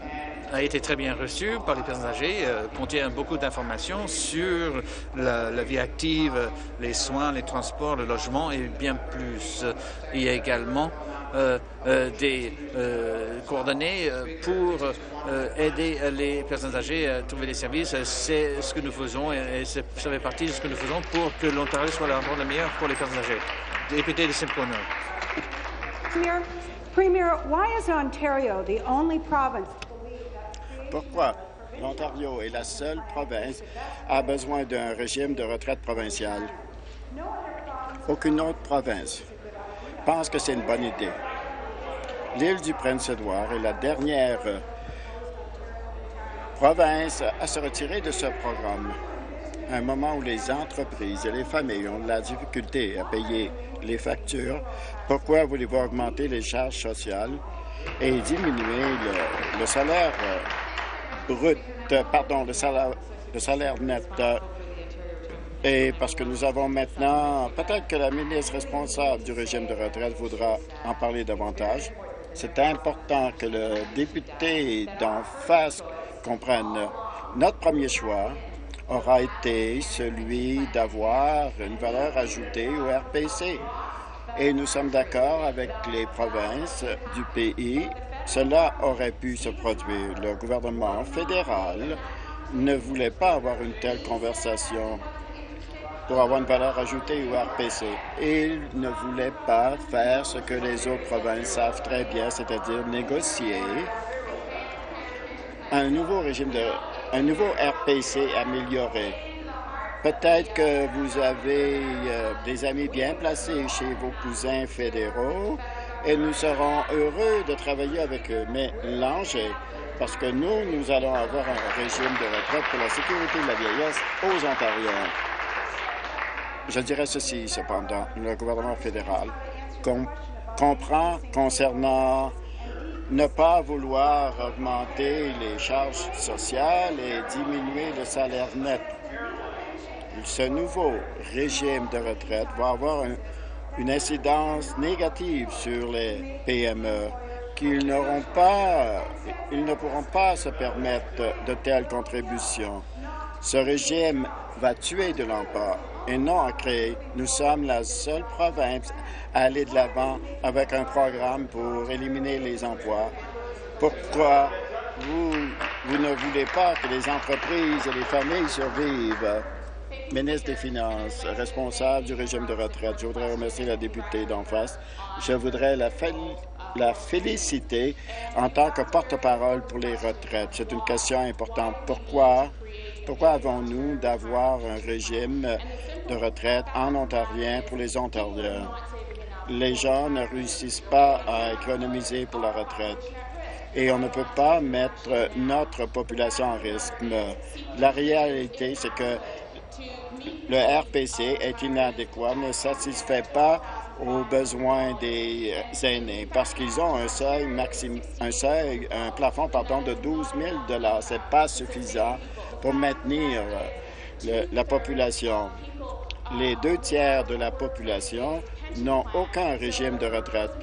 Speaker 5: a été très bien reçu par les personnes âgées, euh, contient beaucoup d'informations sur la, la vie active, les soins, les transports, le logement et bien plus. Il y a également euh, euh, des euh, coordonnées euh, pour euh, aider les personnes âgées à trouver des services. C'est ce que nous faisons et, et ça fait partie de ce que nous faisons pour que l'Ontario soit l'endroit le meilleur pour les personnes âgées. Député de Simcoe Nord.
Speaker 6: Premier, Premier, why is Ontario the only province?
Speaker 7: Pourquoi l'Ontario est la seule province a besoin d'un régime de retraite provincial? Aucune autre province pense que c'est une bonne idée. L'île du Prince-Édouard est la dernière province à se retirer de ce programme. À un moment où les entreprises et les familles ont de la difficulté à payer les factures, pourquoi voulez-vous augmenter les charges sociales et diminuer le, le salaire brut, pardon, le salaire, le salaire net? Et parce que nous avons maintenant, peut-être que la ministre responsable du régime de retraite voudra en parler davantage. C'est important que le député d'en face comprenne. Notre premier choix aura été celui d'avoir une valeur ajoutée au R P C. Et nous sommes d'accord avec les provinces du pays. Cela aurait pu se produire. Le gouvernement fédéral ne voulait pas avoir une telle conversation pour avoir une valeur ajoutée au R P C. Il ne voulait pas faire ce que les autres provinces savent très bien, c'est-à-dire négocier un nouveau régime de un nouveau R P C amélioré. Peut-être que vous avez euh, des amis bien placés chez vos cousins fédéraux et nous serons heureux de travailler avec eux. Mais l'enjeu, parce que nous, nous allons avoir un régime de retraite pour la sécurité de la vieillesse aux Ontariens. Je dirais ceci, cependant, le gouvernement fédéral com comprend concernant ne pas vouloir augmenter les charges sociales et diminuer le salaire net. Ce nouveau régime de retraite va avoir un, une incidence négative sur les P M E, qu'ils n'auront pas, ils ne pourront pas se permettre de telles contributions. Ce régime va tuer de l'emploi et non en créer. Nous sommes la seule province à aller de l'avant avec un programme pour éliminer les emplois. Pourquoi vous, vous ne voulez pas que les entreprises et les familles survivent? Ministre des Finances, responsable du régime de retraite, je voudrais remercier la députée d'en face. Je voudrais la, fél la féliciter en tant que porte-parole pour les retraites. C'est une question importante. Pourquoi, pourquoi avons-nous d'avoir un régime de retraite en ontarien pour les Ontariens? Les gens ne réussissent pas à économiser pour la retraite. Et on ne peut pas mettre notre population en risque. La réalité, c'est que le R P C est inadéquat, ne satisfait pas aux besoins des aînés parce qu'ils ont un seuil maximum, un seuil, un plafond, pardon, de douze mille dollars. C'est pas suffisant pour maintenir le, la population. Les deux tiers de la population n'ont aucun régime de retraite.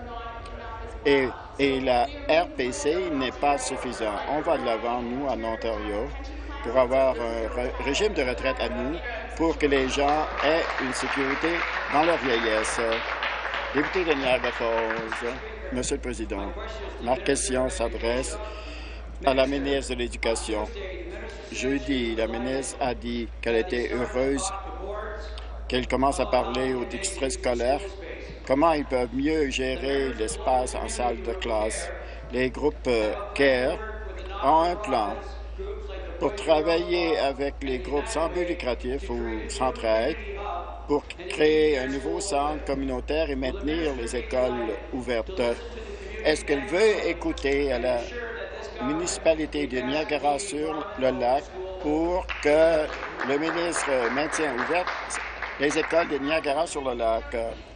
Speaker 7: Et, et la R P C n'est pas suffisant. On va de l'avant, nous, en Ontario, pour avoir un régime de retraite à nous, pour que les gens aient une sécurité dans leur vieillesse. Député de Niagara Falls, Monsieur le Président, ma question s'adresse à la ministre de l'Éducation. Jeudi, la ministre a dit qu'elle était heureuse qu'elle commence à parler aux districts scolaires comment ils peuvent mieux gérer l'espace en salle de classe. Les groupes CARE ont un plan pour travailler avec les groupes sans but lucratif ou Centraide pour créer un nouveau centre communautaire et maintenir les écoles ouvertes. Est-ce qu'elle veut écouter à la municipalité de Niagara-sur-le-Lac pour que le ministre maintienne ouvertes les écoles de Niagara-sur-le-Lac?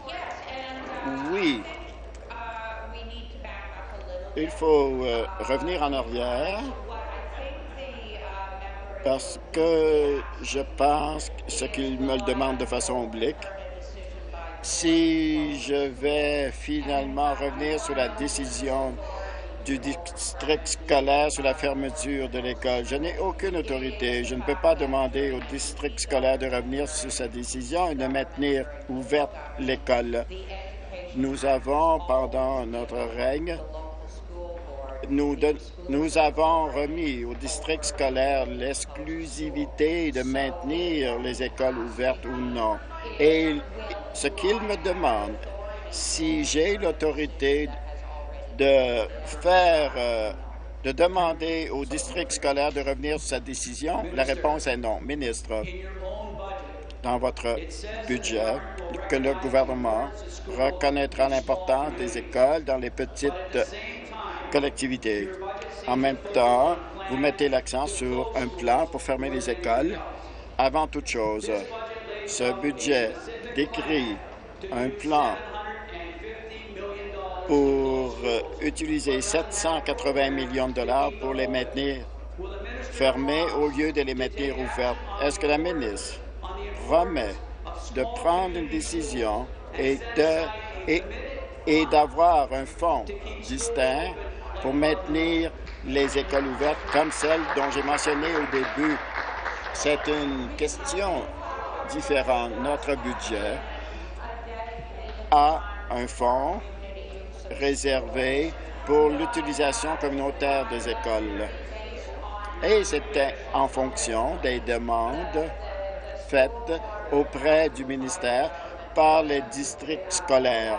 Speaker 7: Oui. Il faut euh, revenir en arrière parce que je pense ce qu'il me le demande de façon oblique. Si je vais finalement revenir sur la décision du district scolaire sur la fermeture de l'école. Je n'ai aucune autorité. Je ne peux pas demander au district scolaire de revenir sur sa décision et de maintenir ouverte l'école. Nous avons, pendant notre règne, nous, de, nous avons remis au district scolaire l'exclusivité de maintenir les écoles ouvertes ou non. Et ce qu'il me demande, si j'ai l'autorité de faire, euh, de demander au district scolaire de revenir sur sa décision, la réponse est non. Ministre, dans votre budget, que le gouvernement reconnaîtra l'importance des écoles dans les petites collectivités. En même temps, vous mettez l'accent sur un plan pour fermer les écoles. Avant toute chose, ce budget décrit un plan pour euh, utiliser sept cent quatre-vingts millions de dollars pour les maintenir fermés au lieu de les maintenir ouvertes. Est-ce que la ministre promet de prendre une décision et de et, et d'avoir un fonds distinct pour maintenir les écoles ouvertes comme celle dont j'ai mentionné au début? C'est une question différente. Notre budget a un fonds réservé pour l'utilisation communautaire des écoles. Et c'était en fonction des demandes faites auprès du ministère par les districts scolaires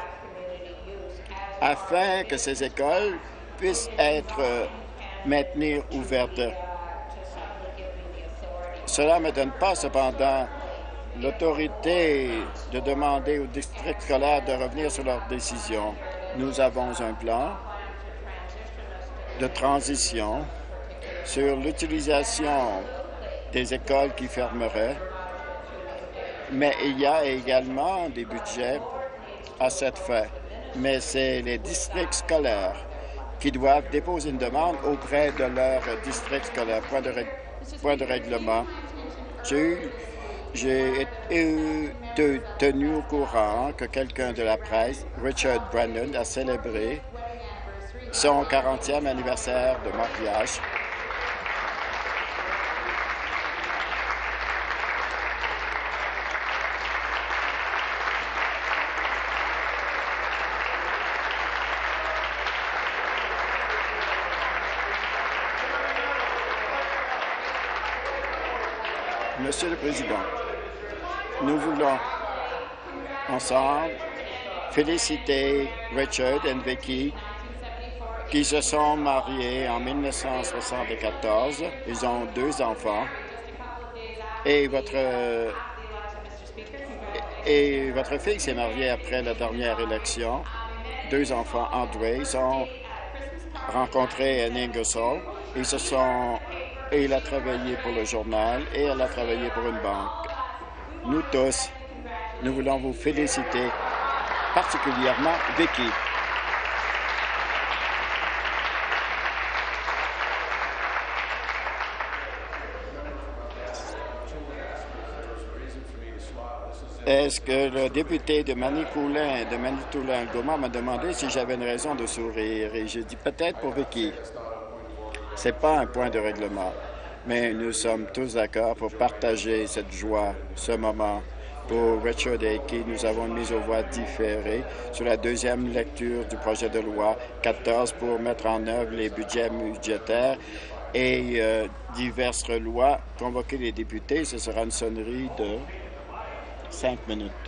Speaker 7: afin que ces écoles puissent être maintenues ouvertes. Cela ne me donne pas cependant l'autorité de demander aux districts scolaires de revenir sur leur décision. Nous avons un plan de transition sur l'utilisation des écoles qui fermeraient, mais il y a également des budgets à cette fin. Mais c'est les districts scolaires qui doivent déposer une demande auprès de leur district scolaire. Point de, règ point de règlement. J'ai eu J'ai été tenu au courant que quelqu'un de la presse, Richard Brennan, a célébré son quarantième anniversaire de mariage. Monsieur le Président, nous voulons ensemble féliciter Richard et Vicky qui se sont mariés en mille neuf cent soixante-quatorze. Ils ont deux enfants. Et votre, et votre fille s'est mariée après la dernière élection. Deux enfants, André, ils ont rencontré à Ingersoll. Ils se sont et il a travaillé pour le journal et elle a travaillé pour une banque. Nous tous, nous voulons vous féliciter, particulièrement Vicky. Est-ce que le député de Manitoulin, de Manitoulin-Goma m'a demandé si j'avais une raison de sourire? Et j'ai dit peut-être pour Vicky. Ce n'est pas un point de règlement, mais nous sommes tous d'accord pour partager cette joie, ce moment. Pour Richard et Vicky, nous avons une mise aux voix différée sur la deuxième lecture du projet de loi quatorze pour mettre en œuvre les budgets budgétaires et euh, diverses lois. Convoquer les députés, ce sera une sonnerie de cinq minutes.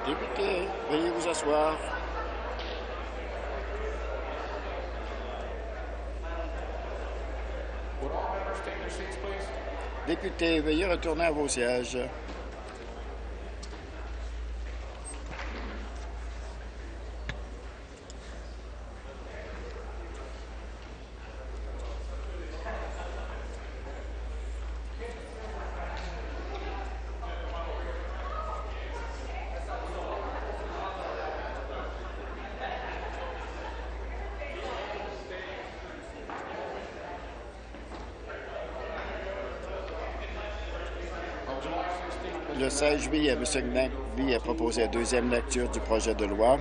Speaker 7: Député, veuillez vous asseoir. Député, veuillez retourner à vos sièges. Le seize juillet, M. McNamee a proposé la deuxième lecture du projet de loi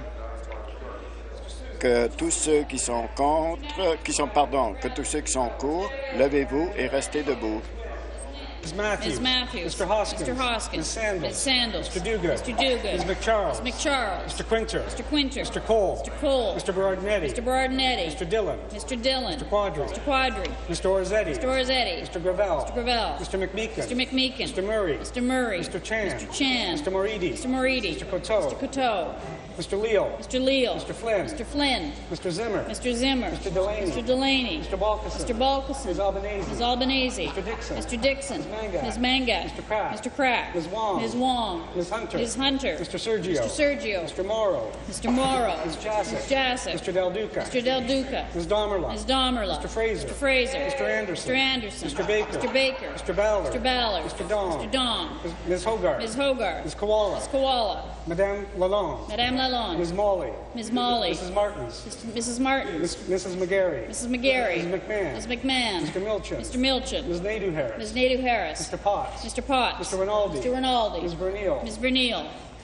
Speaker 7: que tous ceux qui sont contre, qui sont, pardon, que tous ceux qui sont pour, levez-vous et restez debout.
Speaker 8: Miz Matthews.
Speaker 2: Miz Matthews.
Speaker 8: Mister Hoskins.
Speaker 2: Mister Hoskins.
Speaker 8: Miz Sandals.
Speaker 2: Miz Sandals.
Speaker 8: Mister Duguid.
Speaker 2: Mister Duguid.
Speaker 8: Miz McCharles.
Speaker 2: Miz McCharles.
Speaker 8: Mister Quinter.
Speaker 2: Mister Quinter.
Speaker 8: Mister Cole.
Speaker 2: Mister Cole.
Speaker 8: Mister Berardinetti.
Speaker 2: Mister Berardinetti.
Speaker 8: Mister Dillon.
Speaker 2: Mister Dillon.
Speaker 8: Mister Quadri.
Speaker 2: Mister Quadri.
Speaker 8: Mister Orzetti.
Speaker 2: Mister Orzetti.
Speaker 8: Mister Gravel.
Speaker 2: Mister Gravel.
Speaker 8: Mister McMeekin.
Speaker 2: Mister McMeekin.
Speaker 8: Mister Murray.
Speaker 2: Mister Murray.
Speaker 8: Mister Chan.
Speaker 2: Mister Chan.
Speaker 8: Mister Moridi.
Speaker 2: Mister Moridi.
Speaker 8: Mister Coteau.
Speaker 2: Mister Coteau.
Speaker 8: Mister Leal.
Speaker 2: Mister Leal.
Speaker 8: Mister Flynn.
Speaker 2: Mister Flynn.
Speaker 8: Mister Zimmer.
Speaker 2: Mister Zimmer.
Speaker 8: Mister Delaney.
Speaker 2: Mister Delaney.
Speaker 8: Mister Balkison.
Speaker 2: Mister Balkison.
Speaker 8: Miz Albanese.
Speaker 2: Miz Albanese.
Speaker 8: Mister Dixon.
Speaker 2: Mister Dixon.
Speaker 8: Miz Mangat.
Speaker 2: Miz Mangat.
Speaker 8: Mister Crack.
Speaker 2: Mister Crack.
Speaker 8: Miz Wong.
Speaker 2: Miz Wong.
Speaker 8: Miz Hunter.
Speaker 2: Miz Hunter.
Speaker 8: Mister Sergio.
Speaker 2: Mister Sergio.
Speaker 8: Mister Morrow.
Speaker 2: Mister Morrow.
Speaker 8: Miz Jassic.
Speaker 2: Miz Jassic.
Speaker 8: Mister Del Duca.
Speaker 2: Mister Del Duca.
Speaker 8: Miz Domerla.
Speaker 2: Miz Domerla.
Speaker 8: Mister Fraser.
Speaker 2: Mister Fraser.
Speaker 8: Mister Anderson.
Speaker 2: Mister Anderson.
Speaker 8: Mister Baker.
Speaker 2: Mister Baker.
Speaker 8: Mister Ballard.
Speaker 2: Mister Ballard.
Speaker 8: Mister Dong.
Speaker 2: Mister Dong.
Speaker 8: Miz Miz Hogarth.
Speaker 2: Miz Hogarth.
Speaker 8: Miz Koala.
Speaker 2: Miz Koala.
Speaker 8: Madame Lalonde.
Speaker 2: Madame Lalonde.
Speaker 8: Miz Molly.
Speaker 2: Miz Molly.
Speaker 8: Missus Martins.
Speaker 2: Missus Martin.
Speaker 8: Miss, Missus McGarry.
Speaker 2: Missus McGarry.
Speaker 8: Missus McMahon.
Speaker 2: Miz McMahon.
Speaker 8: Mister Milchin.
Speaker 2: Mister Milchin.
Speaker 8: Miz Nadu Harris.
Speaker 2: Miz Nadeau Harris.
Speaker 8: Mister Potts.
Speaker 2: Mister Potts.
Speaker 8: Mister Rinaldi.
Speaker 2: Mister Rinaldi.
Speaker 8: Miz Verneal.
Speaker 2: Miz Verneal.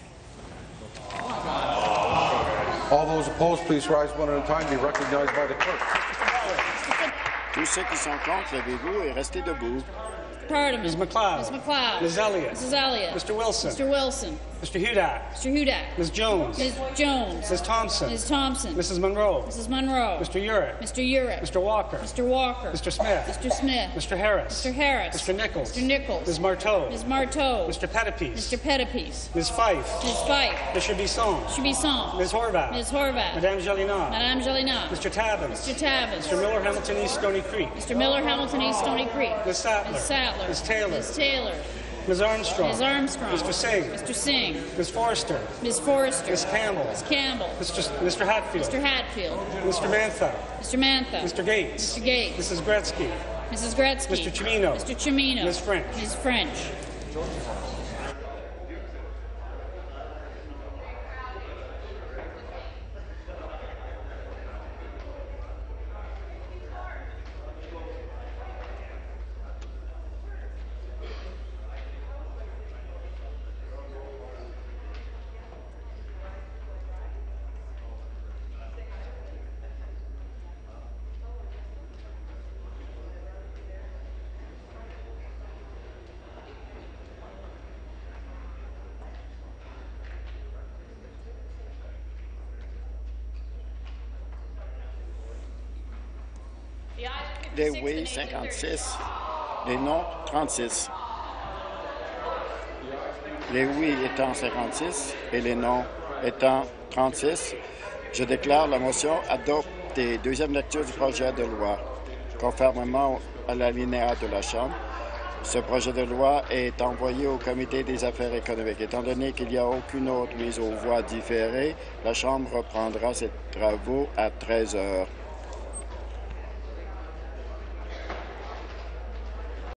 Speaker 9: All those opposed, please rise one at a time. Be recognized by the clerk.
Speaker 7: Tous ceux qui sont contre, levez-vous et restez debout.
Speaker 2: Pardon.
Speaker 8: Miz McLeod.
Speaker 2: Miz McLeod.
Speaker 8: Miz Elliott.
Speaker 2: Missus Elliott.
Speaker 8: Mister Wilson.
Speaker 2: Mister Wilson.
Speaker 8: Mister Hudak.
Speaker 2: Mister Hudak.
Speaker 8: Miz Jones.
Speaker 2: Miz Jones.
Speaker 8: Miz Thompson.
Speaker 2: Miz Thompson.
Speaker 8: Missus Monroe.
Speaker 2: Missus Monroe.
Speaker 8: Mister Urick.
Speaker 2: Mister Urick.
Speaker 8: Mister Walker.
Speaker 2: Mister Walker.
Speaker 8: Mister Smith.
Speaker 2: Mister Smith.
Speaker 8: Mister Harris.
Speaker 2: Mister Harris.
Speaker 8: Mister Nichols.
Speaker 2: Mister Nichols.
Speaker 8: Miz Marteau.
Speaker 2: Miz Marteau.
Speaker 8: Mister Pettipies.
Speaker 2: Mister Pettipies.
Speaker 8: Miz Fife.
Speaker 2: Miz Fife.
Speaker 8: Mister Bisson.
Speaker 2: Chubisson.
Speaker 8: Miz Horvath.
Speaker 2: Miz Horvath.
Speaker 8: Madame Jalina.
Speaker 2: Madame Jalina.
Speaker 8: Mister Tabbins.
Speaker 2: Mister Tabbins.
Speaker 8: Mister Miller Hamilton East Stony Creek.
Speaker 2: Mister Miller Hamilton East Stony Creek.
Speaker 8: Miz Sattler.
Speaker 2: Miz Sattler.
Speaker 8: Miz Taylor.
Speaker 2: Miz Taylor.
Speaker 8: Miz Armstrong.
Speaker 2: Miz Armstrong.
Speaker 8: Mister Singh.
Speaker 2: Mister Singh.
Speaker 8: Miz Forrester.
Speaker 2: Miz Forrester.
Speaker 8: Miz Campbell.
Speaker 2: Miz Campbell.
Speaker 8: Mister Mister Hatfield.
Speaker 2: Mister Hatfield.
Speaker 8: Mister Mantha.
Speaker 2: Mister Mantha.
Speaker 8: Mister Gates.
Speaker 2: Mister Gates.
Speaker 8: Missus Gretzky.
Speaker 2: Missus Gretzky.
Speaker 8: Mister Chimino.
Speaker 2: Mister Chimino.
Speaker 8: Miz French.
Speaker 2: Miz French.
Speaker 7: Les oui, cinquante-six. Les non, trente-six. Les oui étant cinquante-six et les non étant trente-six, je déclare la motion adoptée. Deuxième lecture du projet de loi. Conformément à l'alinéa de la Chambre, ce projet de loi est envoyé au Comité des affaires économiques. Étant donné qu'il n'y a aucune autre mise aux voix différée, la Chambre reprendra ses travaux à treize heures.